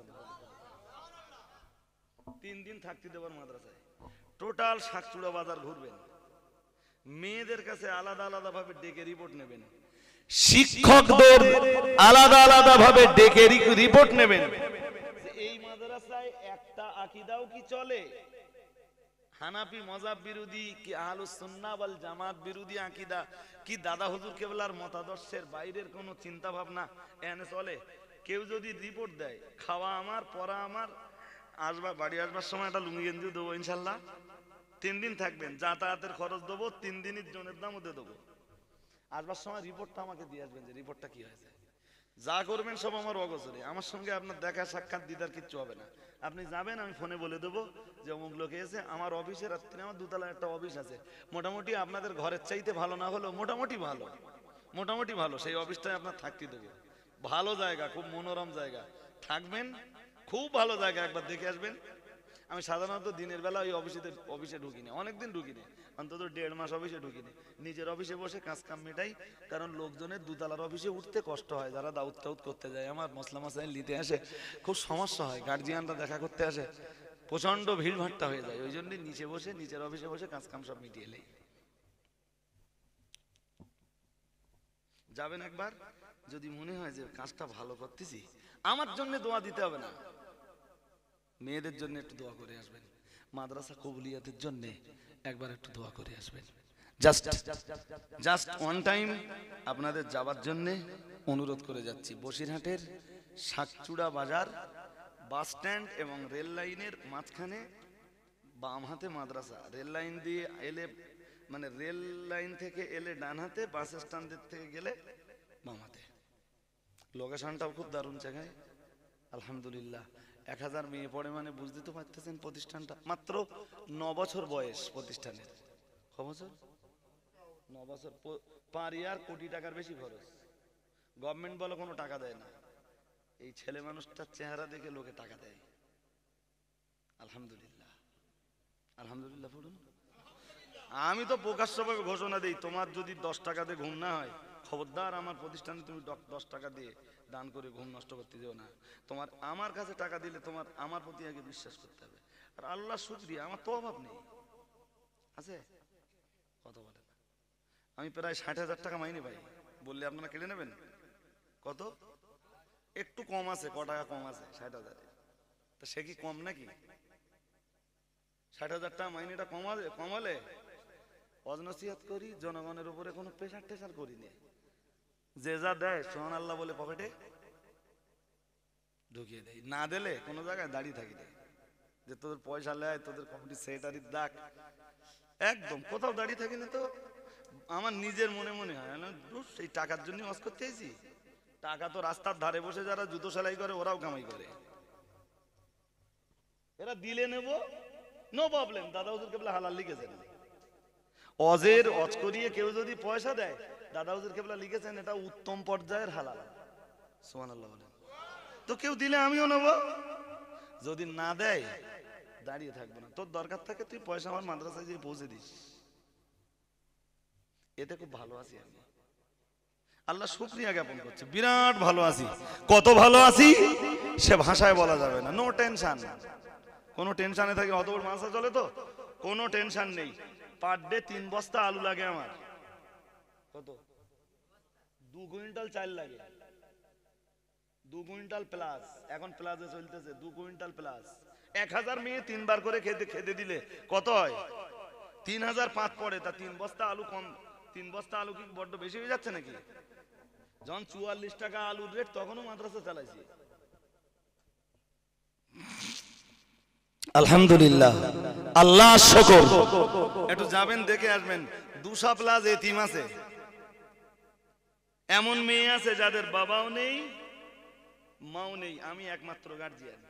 তিন দিন থাকতে দেবার মাদ্রাসায়, টোটাল শাকচুড়া বাজার ঘুরবেন, মেয়েদের কাছে আলাদা আলাদা ভাবে ডেকে রিপোর্ট নেবেন, শিক্ষকদের আলাদা আলাদা ভাবে ডেকে রিপোর্ট নেবেন যে এই মাদ্রাসায় একটা আকীদাও কি চলে, হানাফি মজাব বিরোধী কি আহলুস সুন্নাহ ওয়াল জামাত বিরোধী আকীদা কি দাদা হুজুর কেবলার মতাদর্শের বাইরের কোনো চিন্তা ভাবনা এখানে চলে। কেউ যদি রিপোর্ট দেয়, খাওয়া আমার, পড়া আমার, আসবা বাড়ি আসবার সময় একটা লুঙ্গি গেঞ্জি দেবো ইনশাল্লাহ, তিন দিন থাকবেন, যাতায়াতের খরচ দেবো, তিন দিনের জনের দামও দিয়ে দেবো, আসবার সময় রিপোর্টটা আমাকে দিয়ে আসবেন যে রিপোর্টটা কি হয়েছে, যা করবেন সব আমার অগোচরে, আমার সঙ্গে আপনার দেখা সাক্ষাৎ দিদার কিচ্ছু হবে না। আপনি যাবেন, আমি ফোনে বলে দেবো যে অমুক লোকে এসে আমার অফিসে, রাত্রে আমার দুতলায় একটা অফিস আছে, মোটামুটি আপনাদের ঘরের চাইতে ভালো না হলেও মোটামুটি ভালো, মোটামুটি ভালো, সেই অফিসটায় আপনার থাকতে দেবো, ভালো জায়গা, খুব মনোরম জায়গা, থাকবেন, খুব ভালো জায়গা, একবার দেখে আসবেন। আমি সাধারণত দিনের বেলা ওই অফিসে অফিসে ঢুকিনি, অনেকদিন ঢুকিনি, অন্তত দেড় মাস অফিসে ঢুকিনি, নিজের অফিসে বসে কাজ কাম মেটাই, কারণ লোকজনের দুতলার অফিসে উঠতে কষ্ট হয়, যারা দাউদ টাউদ করতে যায়, আমার মশলা মাসাইল নিতে আসে, খুব সমস্যা হয়, গার্জিয়ানরা দেখা করতে আসে, প্রচন্ড ভিড় ভাট্টা হয়ে যায়, ওই জন্য নিচে বসে নিচের অফিসে বসে কাজ কাম সব মিটিয়ে নেই। যাবেন একবার, যদি মনে হয় যে কাজটা ভালো করতেছি, আমার জন্য দোয়া দিতে হবে না, মেয়েদের জন্য একটু দোয়া করে আসবেন, মাদ্রাসা কবুলিয়াতের জন্য একবার একটু দোয়া করে আসবেন, জাস্ট জাস্ট ওয়ান টাইম আপনাদের যাবার জন্য অনুরোধ করে যাচ্ছি। বসিরহাটের শাকচুড়া বাজার বাস স্ট্যান্ড এবং রেল লাইনের মাঝখানে বাম হাতে মাদ্রাসা, রেল লাইন দিয়ে এলে মানে রেল লাইন থেকে এলে ডান হাতে, বাস স্ট্যান্ডের থেকে গেলে বাম হাতে। লোকেশনটাও খুব দারুণ জায়গায়, আলহামদুলিল্লাহ। এক হাজার মেয়ে পড়ে মানে বুঝতে তো পারতেছেন প্রতিষ্ঠানটা, মাত্র ন বছর বয়স প্রতিষ্ঠানের, ক বছর, ন বছর, পার ইয়ার কোটি টাকার বেশি খরচ, গভর্নমেন্ট বলে কোনো টাকা দেয় না, এই ছেলে মানুষটার চেহারা দেখে লোকে টাকা দেয়, আলহামদুলিল্লাহ, আলহামদুলিল্লাহ বলুন। আমি তো প্রকাশ্যভাবে ঘোষণা দিই, তোমার যদি দশ টাকাতে ঘুম না হয়, খবরদার আমার প্রতিষ্ঠানে তুমি দশ টাকা দিয়ে দান করে ঘুম নষ্ট করতে যেও না, তোমার আমার কাছে টাকা দিলে তোমার আমার প্রতি আগে বিশ্বাস করতে হবে, আর আল্লাহ শুকরিয়া আমার তো অভাব নেই, আছে, কত বলেন, আমি প্রায় ষাট হাজার টাকা মাইনে পাই, বললে আপনারা কেড়ে নেবেন, কত, একটু কম আছে, ক টাকা কম আছে ষাট হাজারে, তা সে কি কম নাকি, ষাট হাজার টাকা মাইনেটা কমালে কমালে অজনসিহাত করি, জনগণের উপরে কোনো প্রেশার টেশার করি না, যে যা দেয় সোহান আল্লাহ বলে পকেটে ঢুকিয়ে দেয়, না দিলে কোনো জায়গায় দাঁড়িয়ে থাকি না, যে তোদের পয়সা লেয়, তোদের কমিটি সেক্রেটারির ডাক, একদম কোথাও দাঁড়িয়ে থাকি না। তো আমার নিজের মনে মনে হয় না, সেই টাকার জন্য ওয়াজ করতে এসেছি, টাকা তো রাস্তার ধারে বসে যারা জুতো সেলাই করে ওরাও কামাই করে, এরা দিলে নেব, নো প্রবলেম। দাদা হুজুর কেবলা হালাল লিখেছেন। অজের অজ করিয়ে কেউ যদি পয়সা দেয়, দাদা হুজুর কেবলা লিখেছেন এটা উত্তম পর্যায়ের হালাল। সুবহানাল্লাহ বলেন। তো কেউ দিলে আমিও নেব, যদি না দেয় দাঁড়িয়ে থাকবো না। তোর দরকার থাকে তুই পয়সা আমার মাদ্রাসায় গিয়ে পৌঁছে দিস, এতে খুব ভালো আছি আমি। আল্লাহ শুকরিয়া জ্ঞাপন করছে, বিরাট ভালো আছি। কত ভালো আছি সে ভাষায় বলা যাবে না। নো টেনশন, কোনো টেনশনে থাকি অত বড় মাদ্রাসা চলে তো কোনো টেনশন নেই। পার ডে তিন বস্তা আলু লাগে আমার। কত? দু কুইন্টাল চাল লাগে, দু কুইন্টাল প্লাস। এখন প্লাসে চলতেছে দু কুইন্টাল প্লাস। এক হাজার মেয়ে তিনবার করে খেতে খেতে দিলে কত হয়? তিন হাজার পাঁচ পড়ে। তা তিন বস্তা আলু কম, তিন বস্তা আলু কি বড্ড বেশি হয়ে যাচ্ছে নাকি? যখন চুয়াল্লিশ টাকা আলুর রেট তখনও মাদ্রাসা চালাইছি।
আলহামদুলিল্লাহ, আল্লাহ শুকর।
একটু যাবেন দেখে আসবেন, দুশো প্লাস এতিম আছে। এমন মেয়ে আছে যাদের বাবাও নেই মাও নেই, আমি একমাত্র গার্জিয়ান।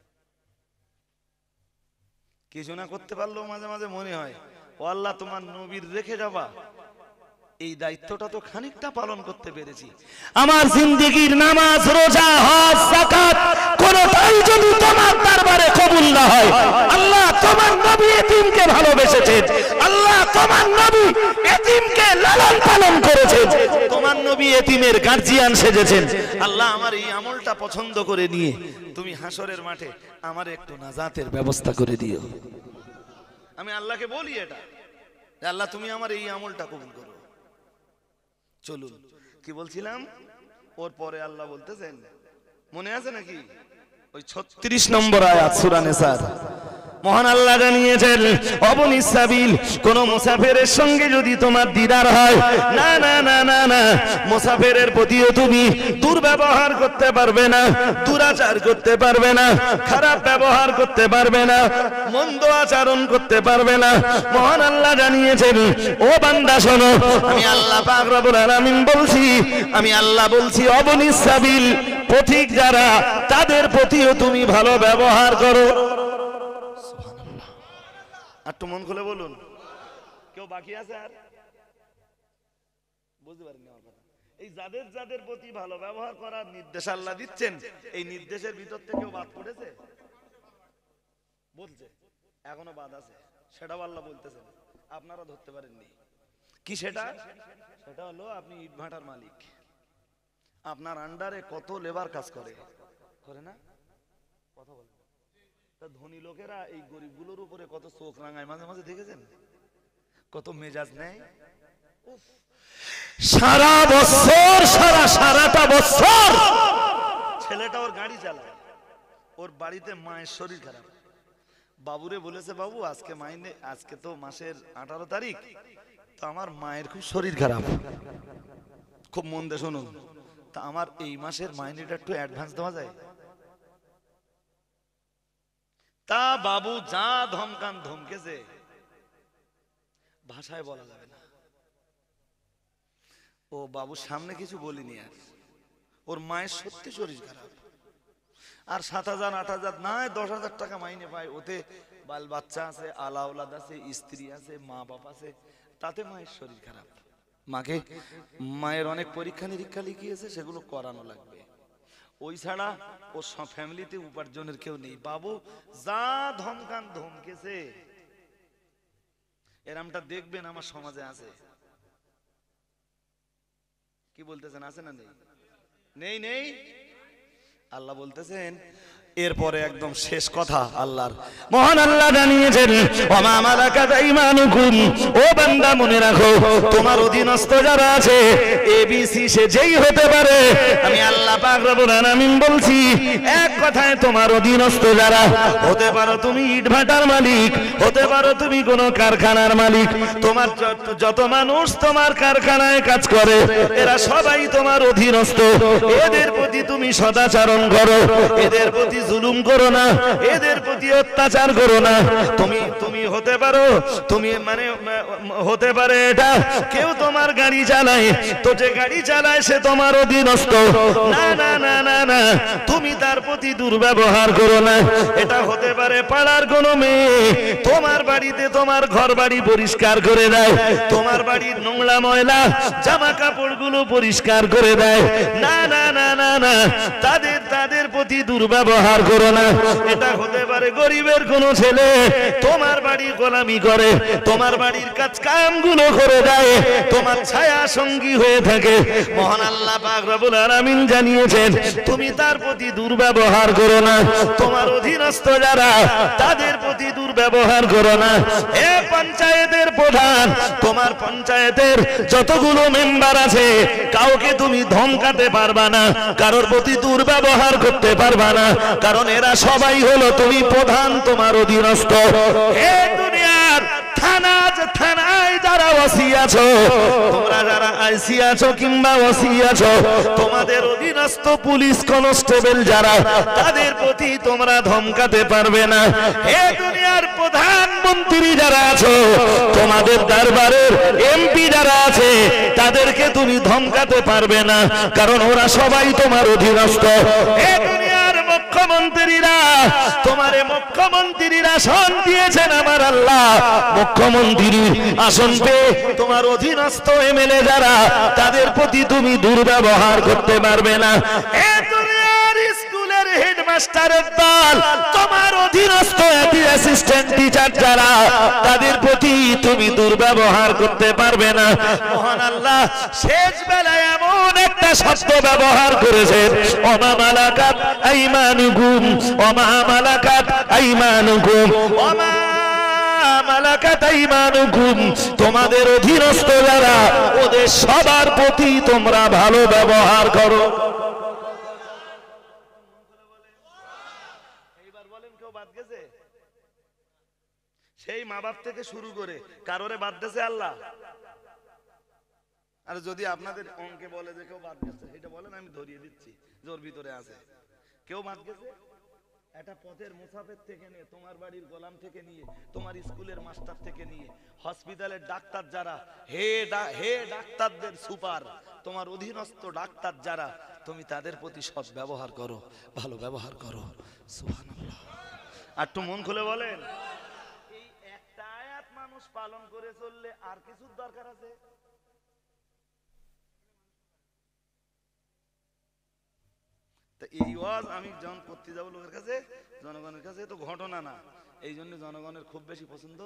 কিছু না করতে পারলেও মাঝে মাঝে মনে হয় ও আল্লাহ তোমার নবীর রেখে যাবা, এই দায়িত্বটা তো খানিকটা পালন করতে পেরেছি।
আমার জিন্দেগীর নামাজ, রোজা, হজ, যাকাত কোনটাই যদি তোমার দরবারে কবুল না হয়, আল্লাহ তোমার নবী এতিমকে ভালোবেসেছেন, আল্লাহ তোমার নবী এতিমকে লালন পালন করেছেন, তোমার নবী এতিমের গার্জিয়ান সেজেছেন।
আল্লাহ আমার এই আমলটা পছন্দ করে নিয়ে তুমি হাসরের মাঠে আমার একটু নাজাতের
ব্যবস্থা করে দিও।
আমি আল্লাহকে বলি এটা, আল্লাহ তুমি আমার এই আমলটা কবুল করো। চলুন, কি বলছিলাম? ওর পরে আল্লাহ বলতেছেন, মনে আছে নাকি? ওই
ছত্রিশ নম্বর আয়াত সূরা নিসার মহান আল্লাহ জানিয়েছেন, অবনী সাবিল, কোন মুসাফিরের সঙ্গে যদি তোমার দিদার হয়, না না না না না, মুসাফিরের প্রতিও তুমি দুর্ব্যবহার করতে পারবে না, দুরাচার করতে পারবে না, খারাপ ব্যবহার করতে পারবে না, মন্দ আচরণ করতে পারবে না। মহান আল্লাহ জানিয়েছেন, ও বান্দা শোনো, আমি আল্লাহ পাক রব্বুল আলামিন বলছি, আমি আল্লাহ বলছি, অবনী সাবিল, পথিক যারা, তাদের প্রতিও তুমি ভালো ব্যবহার করো।
একটু মন খুলে বলুন, কেউ বাকি আছে আর বুঝতে পারেনি আমার কথা? এই যাদের যাদের প্রতি ভালো ব্যবহার করার নির্দেশ আল্লাহ দিচ্ছেন, এই নির্দেশের ভিতর থেকেও বাদ পড়েছে, বলছে এখনো বাদ আছে, সেটাও আল্লাহ বলতেছেন, আপনারা ধরতে পারেননি। কি সেটা? সেটা হলো আপনি ইট ভাটার মালিক, আপনার আন্ডারে কত লেবার কাজ করে, করে না? কথা বলে ধনী লোকেরা এই গরিবগুলোর উপরে কত চোখ রাঙায়, মাঝে মাঝে দেখেছেন? কত মেজাজ নেয়।
সারা বছর, সারা সারাটা বছর
ছেলেটা ওর গাড়ি চালায়, ওর বাড়িতে মায়ের শরীর খারাপ। বাবুরে বলেছে, বাবু আজকে মাইনে, আজকে তো মাসের আঠারো তারিখ, তো আমার মায়ের খুব শরীর খারাপ, খুব মন দিয়ে শুনুন, তা আমার এই মাসের মাইনেটা একটু অ্যাডভান্স দেওয়া যায়? তা বাবু যা ধমকান ধমকেছে, ভাষায় বলা যাবে না। ও বাবুর সামনে কিছু বলিনি আর, ওর মায়ের সত্যি শরীর খারাপ, আর সাত হাজার আট হাজার নয় দশ হাজার টাকা মাইনে পায়, ওতে বাল বাচ্চা আছে, আলাউলাদ আছে, স্ত্রী আছে, মা বাপ আছে, তাতে মায়ের শরীর খারাপ। মাকে মায়ের অনেক পরীক্ষা নিরীক্ষা লিখিয়েছে, সেগুলো করানো লাগবে। ওই ছাড়া ও ফ্যামিলিতে উপার্জনের কেউ নেই। বাবু যা ধমকান ধমকেছে, এরমটা দেখবেন আমার সমাজে আছে। কি বলতেছেন, আছে না? নেই নেই নেই আল্লাহ বলতেছেন, এরপরে একদম শেষ কথা আল্লাহর।
মহান আল্লাহ জানিয়েছেন, ওমা মালাকাত আইমানুকুম, ও বান্দা মনে রাখো, তোমার অধীনস্থ যারা আছে, এবিসি সে যেই হতে পারে, আমি আল্লাহ পাক রব্বুল আলামিন বলছি, এক কথায় তোমার অধীনস্থ যারা, হতে পারো তুমি ইটভাটার মালিক, হতে পারো তুমি কোনো কারখানার মালিক, তোমার যত মানুষ তোমার কারখানায় কাজ করে, এরা সবাই তোমার অধীনস্থ। এদের প্রতি তুমি সদাচরণ করো, এদের প্রতি জুলুম করো না, এদের প্রতি অত্যাচার করো না। তুমি তুমি হতে পারো, তুমি মানে হতে পারে এটা কেউ তোমার গাড়ি চালায়, তো যে গাড়ি চালায় সে তোমার অধীনস্থ, না না না না না, তুমি তার প্রতি দুর্ব্যবহার করো না। এটা হতে পারে পাড়ার কোনো মেয়ে তোমার বাড়িতে তোমার ঘর বাড়ি পরিষ্কার করে দেয়, তোমার বাড়ির নোংরা ময়লা জামা কাপড়গুলো পরিষ্কার করে দেয়, না না না না না, তাদের তাদের প্রতি দুর্ব্যবহার করো না। এটা হতে পারে গরিবের কোনো ছেলে তোমার বাড়ি গোলামি করে, তোমার বাড়ির কাজ কামগুলো করে দেয়, তোমার ছায়া সঙ্গী হয়ে থাকে। মহান আল্লাহ পাক রব্বুল আলামিন জানিয়েছেন তুমি তার প্রতি দুর্ব্যবহার করো না। তোমার অধীনস্থ যারা তাদের প্রতি দুর্ব্যবহার করো না। এ পঞ্চায়েতের প্রধান, তোমার পঞ্চায়েতের যতগুলো মেম্বার আছে কাউকে তুমি ধমকাতে পারবা না, কারোর প্রতি দুর্ব্যবহার করতে পারবা না, কারণ এরা সবাই হলো তুমি প্রধান, তোমার অধীনস্থ। হে দুনিয়ার থানা থানায় যারা ওসি আছো, তোমরা যারা আইসি আছো কিংবা ওসি আছো, তোমাদের অধীনস্থ পুলিশ কনস্টেবল যারা, তাদের প্রতি তোমরা ধমকাতে পারবে না। হে দুনিয়ার প্রধানমন্ত্রী যারা আছো, তোমাদের দরবারের এমপি যারা আছে, তাদেরকে তুমি ধমকাতে পারবে না, কারণ ওরা সবাই তোমার অধীনস্থ। হে দুনিয়ার মুখ্যমন্ত্রীরা, তোমারে মুখ্যমন্ত্রীর আসন দিয়েছেন আমার আল্লাহ, মুখ্যমন্ত্রী আসন পেয়ে তোমার অধীনস্থ এমএলএ যারা, তাদের প্রতি তুমি দুর্ব্যবহার করতে পারবে না। এ দুনিয়ার স্কুলের হেডমাস্টারের দল, তোমার অধীনস্থ অ্যাসিস্ট্যান্ট টিচার যারা, তাদের প্রতি তুমি দুর্ব্যবহার করতে পারবে না। মহান আল্লাহ শেষ বেলায় এমন একটা শব্দ ব্যবহার করেছেন, ওমা মালাকাত আইমানুকুম, ওমা মালাকাত আইমানুকুম, ওমা মালাকাত আইমানুকুম, তোমাদের অধীনস্থ যারা ওদের সবার প্রতি তোমরা ভালো ব্যবহার করো। এইবার বলেন কেউ বাদ গেছে? সেই মা বাপ থেকে শুরু করে কারোরে বাদ দিয়েছে আল্লাহ? আর যদি আপনাদের অঙ্কে বলে যে কেউ বাদ গেছে, এটা বলেন, আমি ধরিয়ে দিচ্ছি জোর ভিতরে আছে। কেউ বাদ গেছে? একটা পথের মুসাফির থেকে নিয়ে, তোমার বাড়ির গোলাম থেকে নিয়ে, তোমার স্কুলের মাস্টার থেকে নিয়ে, হসপিটালের ডাক্তার যারা, হে হে ডাক্তারদের সুপার, তোমার অধীনস্থ ডাক্তার যারা, তুমি তাদের প্রতি সৎ ব্যবহার করো, ভালো ব্যবহার করো। সুবহানাল্লাহ। আর একটু মন খুলে বলেন, এই একটা আয়াত মানুষ পালন করে চললে আর কিছুর দরকার আছে? এই ওয়াজ আমি যখন করতে যাবো লোকের কাছে, জনগণের কাছে, তো ঘটনা না, এই জন্য জনগণের খুব বেশি পছন্দ।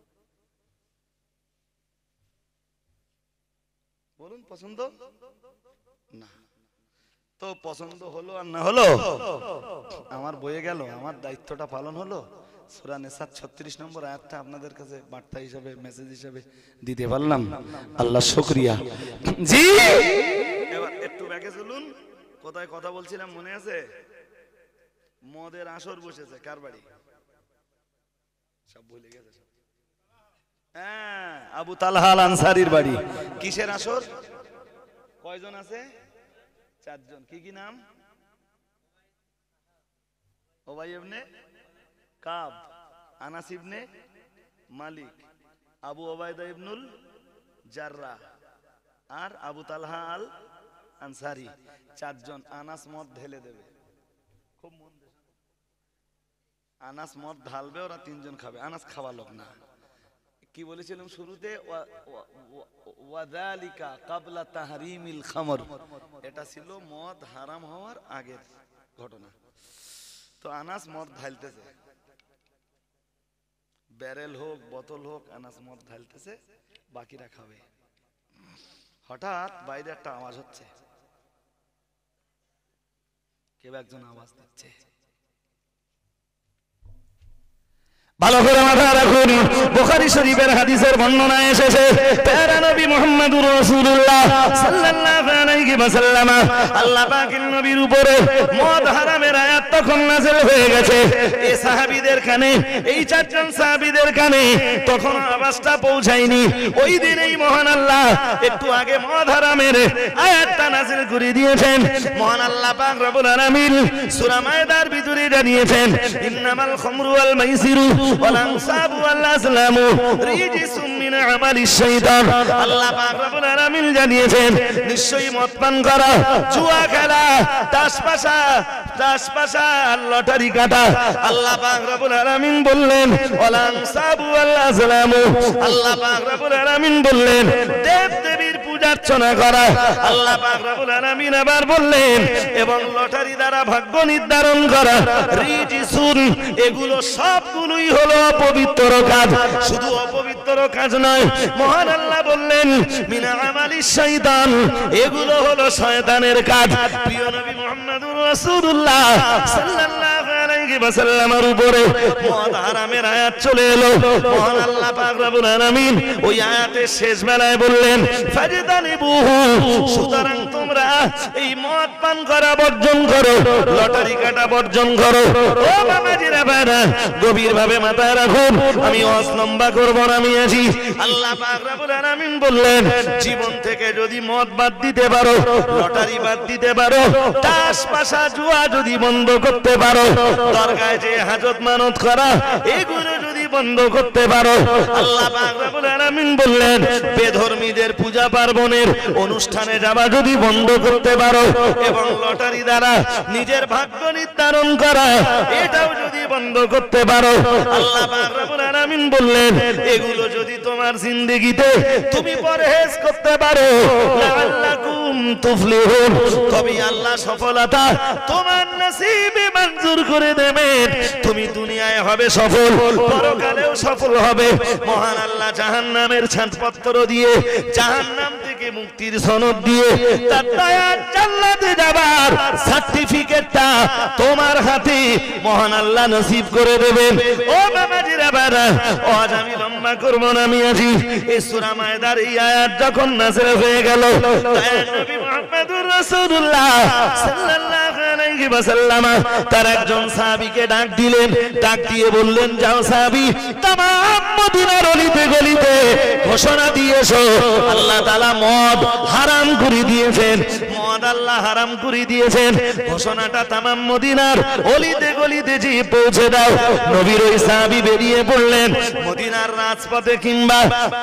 বলুন পছন্দ না? তো পছন্দ হলো আর না হলো, আমার বয়ে গেল, আমার দায়িত্বটা পালন হলো। সূরা নিসা ছত্রিশ নম্বর আয়াতটা আপনাদের কাছে বার্তা হিসাবে, মেসেজ হিসাবে দিতে পারলাম, আল্লাহ শুকরিয়া। জি এবার একটু ব্যাগে চলুন। কোথায় কথা বলছিলাম মনে আছে? মদের আসর বসেছে, কার বাড়ি? সব ভুলে গেছে সব। হ্যাঁ, আবু তালহা আল আনসারীর বাড়ি। কিসের আসর? কয়জন আছে? চারজন। কি কি নাম? উবাই ইবনে কাব, আনাস ইবনে মালিক, আবু ওবায়দা ইবনুল জাররাহ আর আবু তালহা আল আনসারী। চারজন। আনাস মদ ঢেলে দেবে, খুব মন দেবে। আনাস মদ ঢালবে, ওরা তিনজন খাবে। আনাস খাওয়া লোক না। কি বলেছিলাম শুরুতে? ওয়াযালিকা ক্বাবলা তাহরিমিল খামর, এটা ছিল মদ হারাম হওয়ার আগের ঘটনা। তো আনাস মদ ঢালতেছে, ব্যারেল হোক বোতল হোক, আনাস মদ ঢালতেছে, বাকিরা খাবে। হঠাৎ বাইরে একটা আওয়াজ হচ্ছে, কেউ একজন আওয়াজ দিচ্ছে। ভালো করে মাথায় রাখুন, বুখারী শরীফের হাদিসের বর্ণনা এসেছে প্যারা নবী মুহাম্মদুর রাসূলুল্লাহ সাল্লাল্লাহু আলাইহি ওয়াসাল্লাম আল্লাহ পাকের নবীর উপরে মদ হারামের আয়াত তখন নাযিল হয়ে গেছে। এই সাহাবীদের কানে, এই চারজন সাহাবীদের কানে তখন আওয়াজটা পৌঁছায়নি। ওই দিনেই মহান আল্লাহ একটু আগে মদ হারামের আয়াতটা নাযিল করে দিয়েছেন। মহান আল্লাহ পাক রব্বুল আলামিন সূরা মায়দার ভিতরে জানিয়েছেন ইন্নামাল খামরু ওয়াল মাইসিরু ওয়াল আনসাবু ওয়াল আসলামু রিজসুম মিন আমালিশ শাইতান। আল্লাহ পাক রব্বুল আলামিন জানিয়েছেন নিশ্চয়ই মদ পান করা, জুয়া খেলা, তাস পাশা তাস পাশা লটারি কাটা, আল্লাহ পাক রব্বুল আলামিন বললেন ওয়াল আনসাবু ওয়াল আসলামু, আল্লাহ পাক রব্বুল আলামিন বললেন দেব দেবীর পূজা অর্চনা করা, আল্লাহ পাক রব্বুল আলামিন আবার বললেন এবং লটারি দ্বারা ভাগ্য নির্ধারণ করা, রিজসুন, এগুলো সবগুলোই হলো অপবিত্র কাজ। শুধু অপবিত্র কাজ নয়, মহান আল্লাহ বললেন মিনা আমালিশ শাইতান, এগুলো হলো শয়তানের কাজ। প্রিয় নবী মুহাম্মদুর রাসূলুল্লাহ সাল্লাল্লাহু আলাইহি ওয়াসাল্লামের উপরে মদ হারামের আয়াত চলে এলো। মহান আল্লাহ পাক রব্বুল আলামিন ওই আয়াতের শেষ বেলায় বললেন ফাজতানিবুহু, সুতরাং তোমরা এই মদ পান করা বর্জন করো, লটারি কাটা বর্জন করো। ও বাবাজিরা ভাইরা, গভীর ভাবে মাথায় রাখুন, আমি ওয়াজ লম্বা করব না, আমি আছি। আল্লাহ পাক রব্বুল আলামিন বললেন জীবন থেকে যদি মদ বাদ দিতে পারো, লটারি বাদ দিতে পারো, তাস পাশা জুয়া যদি বন্ধ করতে পারো, দরগায় যে হাজত মানত করা এগুলো যদি বন্ধ করতে পারো, আল্লাহ পাক রব্বুল আলামিন বললেন বেধর্মীদের পূজা পার্বণের অনুষ্ঠানে যাওয়া যদি বন্ধ করতে পারো এবং লটারি দ্বারা নিজের ভাগ্য নির্ধারণ করা এটাও যদি বন্ধ করতে পারো, আল্লাহ পাক রব্বুল আলামিন বললেন এগুলো যদি তোমার জিন্দেগিতে তুমি পরহেজ করতে পারো লাআল্লাকুম তুফলিহুন, তবে আল্লাহ সফলতা তোমার নসিবে মঞ্জুর করে দেবেন। তুমি দুনিয়ায় হবে সফল, পরকালেও সফল হবে। মহান আল্লাহ জাহান্নামের ছাড়পত্র দিয়ে, জাহান্নাম থেকে মুক্তির সনদ দিয়ে তার দয়ার জান্নাতে যাবার সার্টিফিকেটটা তোমার হাতে মহান আল্লাহ নসিব করে দেবেন। ও বাবাজিরা বাবা, আজ আমি লম্বা করব না, আমি আছি। এই সূরা মায়দার এই আয়াত যখন নাযিল হয়ে গেল, নবী মুহাম্মদুর রাসূলুল্লাহ সাল্লাল্লাহু আলাইহি ওয়াসাল্লাম তার একজন সাহাবীকে ডাক দিলেন, ডাক দিয়ে বললেন যাও সাহাবী, तमाम মদিনার অলিতে গলিতে ঘোষণা দিয়েছো আল্লাহ তাআলা মদ হারাম করে দিয়েছেন, মদ আল্লাহ হারাম করে দিয়েছেন। ঘোষণাটা तमाम মদিনার অলিতে গলিতে যে পৌঁছে দাও। নবীর ওই সাহাবী বেরিয়ে পড়লেন মদিনার রাজপথে কিংবা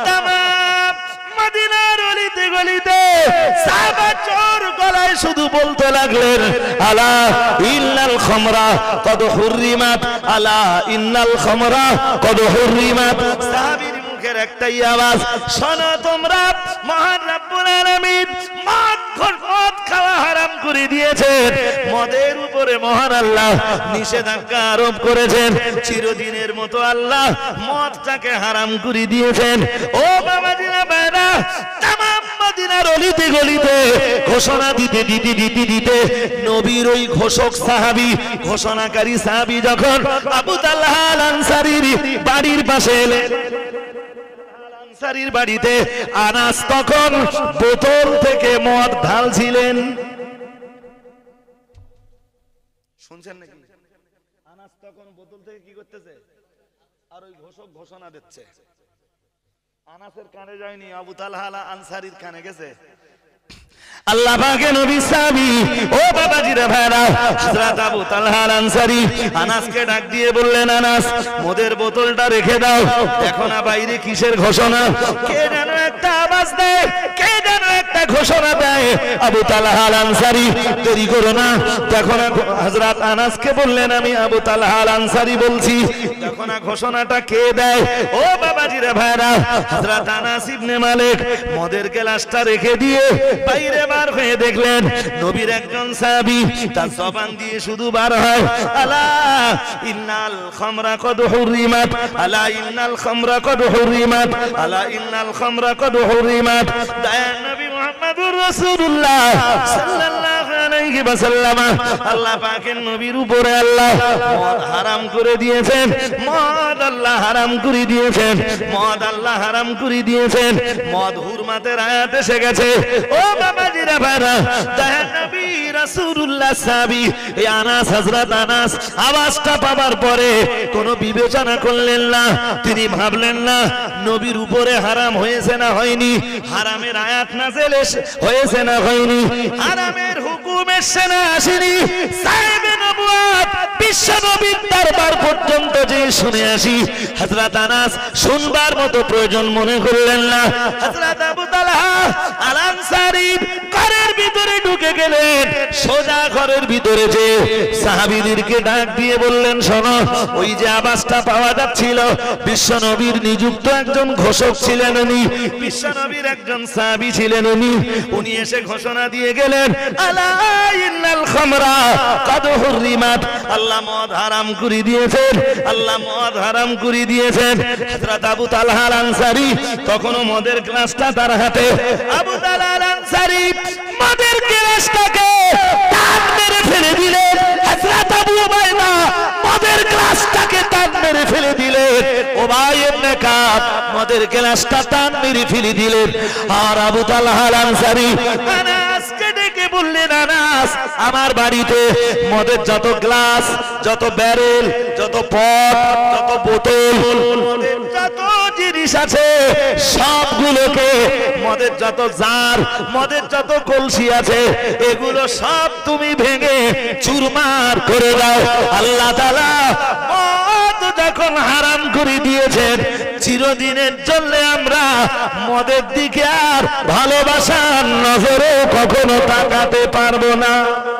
तमाम মদিনার অলিতে গলিতে সাহাবা চোর গলায় শুধু বলতে লাগলেন আলা ইন্নাল খামরা কদ হুররিমাত, আলা ইন্নাল খামরা কদ হুররিমাত। সাহাবীর মুখের একটাই আওয়াজ, শোনো তোমরা, মহান রব্বুল আলামিন মদ মদ খাওয়া হারাম করে দিয়েছেন। মদের উপরে মহান আল্লাহ নিষেধাজ্ঞা আরোপ করেছেন। চিরদিনের মতো আল্লাহ মদটাকে হারাম করে দিয়েছেন। ও বাবাজিরা বাবা, तमाम মদিনার অলিতে গলিতে ঘোষণা দিতে দিতে দিতে দিতে নবীর ওই ঘোষক সাহাবী, ঘোষণাকারী সাহাবী যখন আবু তালহা আল আনসারীর বাড়ির পাশে এলেন, আনসারীর বাড়িতে আনাস তখন বোতল থেকে মদ ঢালছিলেন। শুনছেন নাকি? আনাস তখন বোতল থেকে কি করতেছে আর ওই ঘোষক ঘোষণা দিচ্ছে। আনাসের কানে যায়নি, আবু তালহা আল আনসারীর কানে গেছে। আল্লাহ পাকের নবী সাহাবী, ও বাবাজিরা ভাইরা, হযরত আবু তালহা আল আনসারী আনাসকে ডাক দিয়ে বললেন আনাস, মদের বোতলটা রেখে দাও। দেখো না বাইরে কিসের ঘোষণা, কে যেন একটা আওয়াজ দেয়, কে যেন একটা ঘোষণা দেয়। আবু তালহা আল আনসারী দেরি করো না, দেখো না। হযরত আনাসকে বললেন আমি আবু তালহা আল আনসারী বলছি, দেখো না ঘোষণাটা কে দেয়। ও বাবাজিরা ভাইরা, হযরত আনাস ইবনে মালিক মদের গ্লাসটা রেখে দিয়ে বাইরে বার হয়ে দেখলেন নবীর একজন সাহাবী, তার জবান দিয়ে শুধু বার হয় আলা ইন্নাল খামরা কদ হুররিমাত, আলা ইন্নাল খামরা কদ হুররিমাত, আলা ইন্নাল খামরা কদ হুররিমাত। দয়ার নবী মুহাম্মদুর রাসূলুল্লাহ সাল্লাল্লাহু আলাইহি ওয়াসাল্লাম আল্লাহ পাকের নবীর উপরে আল্লাহ মদ হারাম করে দিয়েছেন, মদ আল্লাহ হারাম করে দিয়েছেন, মদ আল্লাহ হারাম করে দিয়েছেন। মদ হুরমাতের আয়াত এসে গেছে। ও বাবাজিরা ভাইরা, দয়ার নবী রাসূলুল্লাহ সাহাবী এই আনাস, হযরত আনাস আওয়াজটা পাওয়ার পরে কোনো বিবেচনা করলেন না, তিনি ভাবলেন না নবীর উপরে হারাম হয়েছে না হয়নি, হারামের আয়াত নাযিল হয়েছে না হয়নি, হারামের হুকুম এসে না আসেনি। সাহেবে নবুয়ত বিশ্ব নবীর দরবার পর্যন্ত যে শুনে আসি, হযরত আনাস শুনবার মতো প্রয়োজন মনে করলেন না। হযরত আবু তালহা আল আনসারী ঘরের ভিতরে ঢুকে গেলেন, সোজা ঘরের ভিতরে যে সাহাবীদেরকে ডাক দিয়ে বললেন, শোনো, ওই যে আওয়াজটা পাওয়া যাচ্ছিল বিশ্ব নবীর নিযুক্ত একজন ঘোষক ছিলেন উনি, বিশ্ব নবীর একজন সাহাবী ছিলেন উনি, উনি এসে ঘোষণা দিয়ে গেলেন, আলা ইন্নাল খামরা কাদ হুররিমাত, আল্লাহ মদ হারাম করে দিয়েছেন, আল্লাহ মদ হারাম করে দিয়েছেন। হযরত আবু তালহা আল আনসারী তখনও মদের গ্লাসটা তার হাতে, আবু তালহা আল আনসারী মদের গ্লাসটাকে টান মেরে ফেলে দিলেন, হযরত আবু উবাইদা মদের গ্লাসটাকে টান মেরে ফেলে দিলেন, উবাই ইবনে কাব মদের গ্লাসটা টান মেরে ফেলে দিলেন। আর আবু তালহা আল আনসারী আনাসকে ডেকে বললেন, আনাস, আমার বাড়িতে মদের যত গ্লাস, যত ব্যারেল, যত পট, যত বোতল, মদের যত জিনিস আছে সবগুলোকে, মদের যত জার, মদের যত কলসি আছে, এগুলো সব তুমি ভেঙে চুরমার করে দাও। আল্লাহ তাআলা মদ যখন হারাম করে দিয়েছেন, চিরদিনের জন্য আমরা মদের দিকে আর ভালোবাসার নজরে কখনো তাকাতে পারবো না।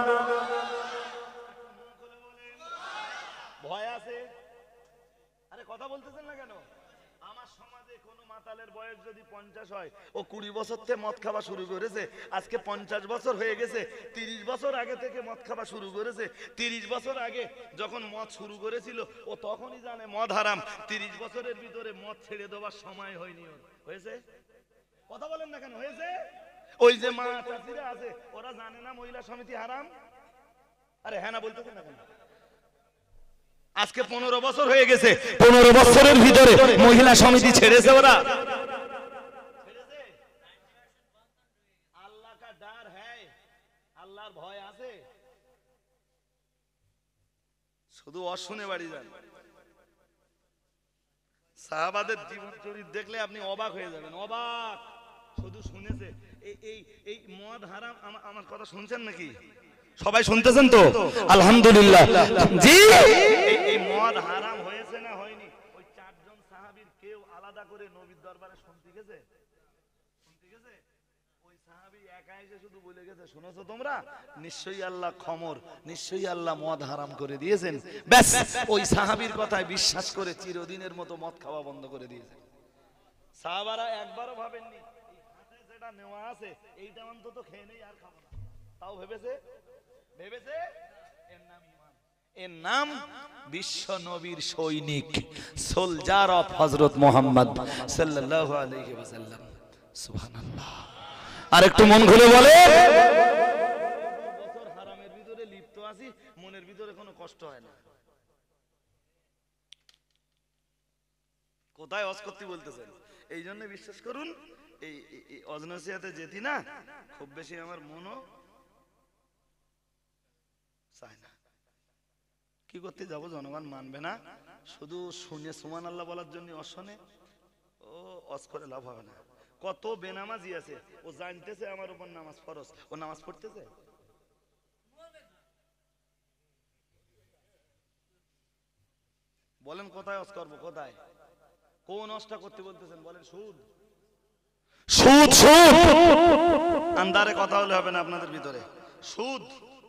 ভয় আছে? আরে কথা বলতেছেন না কেন? আমার সমাজে কোনো মাতালের বয়স যদি পঞ্চাশ হয়, ও কুড়ি বছর থেকে মদ খাওয়া শুরু করেছে, আজকে পঞ্চাশ বছর হয়ে গেছে, তিরিশ বছর আগে থেকে মদ খাওয়া শুরু করেছে। তিরিশ বছর আগে যখন মদ শুরু করেছিল ও তখনই জানে মদ হারাম, তিরিশ বছরের ভিতরে মদ ছেড়ে দেওয়ার সময় হয়নি। হয়েছে? কথা বলেন না কেন? হয়েছে? ওই যে মা চাচিরা আছে, ওরা জানে না মহিলা সমিতি হারাম? আরে হ্যাঁ না বলতেছেন না কেন? আজকে পনেরো বছর হয়ে গেছে, পনেরো বছরের ভিতরে মহিলা সমিতি ছেড়েছে ওরা? আল্লাহ কা ডর হ্যায়, আল্লাহর ভয় আছে? শুধু অশুনে বাড়ি যান। সাহাবাদের জীবন চরিত্র দেখলে আপনি অবাক হয়ে যাবেন, অবাক। শুধু শুনেছে এই এই এই মদ হারাম। আমার কথা শুনছেন নাকি? সবাই শুনতেছেন তো? আলহামদুলিল্লাহ। জি, এই মদ হারাম হয়েছে না হয়নি, ওই চারজন সাহাবীর কেউ আলাদা করে নবীর দরবারে শুনতে গেছে? শুনতে গেছে? ওই সাহাবী একা এসে শুধু বলে গেছে, শুনেছো তোমরা, নিশ্চয়ই আল্লাহ খমর, নিশ্চয়ই আল্লাহ মদ হারাম করে দিয়েছেন। ব্যাস, ওই সাহাবীর কথায় বিশ্বাস করে চিরদিনের মতো মদ খাওয়া বন্ধ করে দিয়েছেন। সাহাবারা একবারও ভাবেননি এই হাতে যেটা নেওয়া আছে এইটা অন্তত খেয়ে নেই, আর খাবো না। তাও ভেবেছে, ভেবেছে এর নাম ঈমান, এর নাম বিশ্ব নবীর সৈনিক, সোলজার অফ হযরত মুহাম্মদ সাল্লাল্লাহু আলাইহি ওয়াসাল্লাম। সুবহানাল্লাহ। আর একটু মন খুলে বলে, বছর হারামের ভিতরে লিপ্ত আছি, মনের ভিতরে কোনো কষ্ট হয় না। কোথায় ওয়াজ করতে বলতেছেন? এই জন্য বিশ্বাস করুন, এই অজনসিয়াতে যেতি না, খুব বেশি আমার মনও চায় না। কি করতে যাব? জনগণ মানবে না, শুধু শুনে সুবহানাল্লাহ বলার জন্য অশনে ও ওয়াজ করে লাভ হবে না। কত বেনামাজি আছে, ও জানতেছে আমার উপর নামাজ ফরজ, ও নামাজ পড়তেছে? বলেন কোথায় ওয়াজ করব? কোথায়? কোন ওয়াজটা করতে বলতেছেন? বলেন। সুদ, সুদ, সুদ। আন্দারে কথা হলে হবে না আপনাদের ভিতরে। সুদ।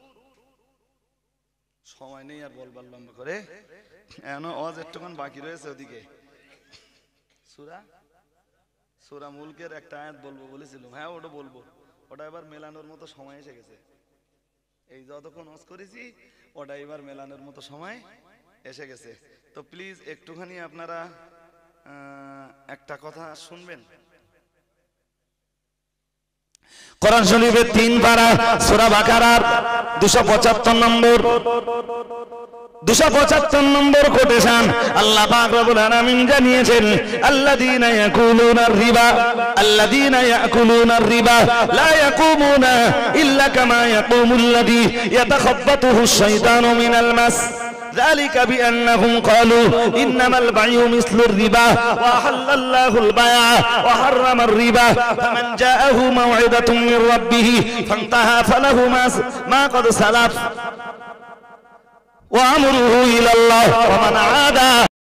সময় নেই আর বলবার লম্বা করে, এখনো ওয়াজ একটুখান বাকি রয়েছে। ওদিকে সূরা সূরা মুলকের একটা আয়াত বলবো বলেছিলাম, হ্যাঁ ওটা বলবো, ওটা এবার মেলানোর মতো সময় এসে গেছে। এই যতক্ষণ ওয়াজ করেছি ওটা এবার মেলানোর মতো সময় এসে গেছে। তো প্লিজ একটুখানি আপনারা একটা কথা শুনবেন। কোরআন শরীফের তিন পারা সূরা বাকারার দুশো পঁচাত্তর নম্বর দুশো পঁচাত্তর নম্বর কোটেশন আল্লাহ পাক রব্বুল আলামিন জানিয়েছেন আল্লাযীনা ইয়াকুলুনার রিবা আল্লাযীনা ইয়াকুলুনার রিবা লা ইয়াকুমুনা ইল্লা কামা ইয়াকুমুল্লাযী ইয়াতাখাব্বাতুহু আশ-শাইতানু মিনাল মাস ذلك بأنهم قالوا إنما البيع مثل الربا وأحل الله البيع وحرم الربا فمن جاءه موعظة من ربه فانتهى فله ما قد سلف وأمره إلى الله ومن عاد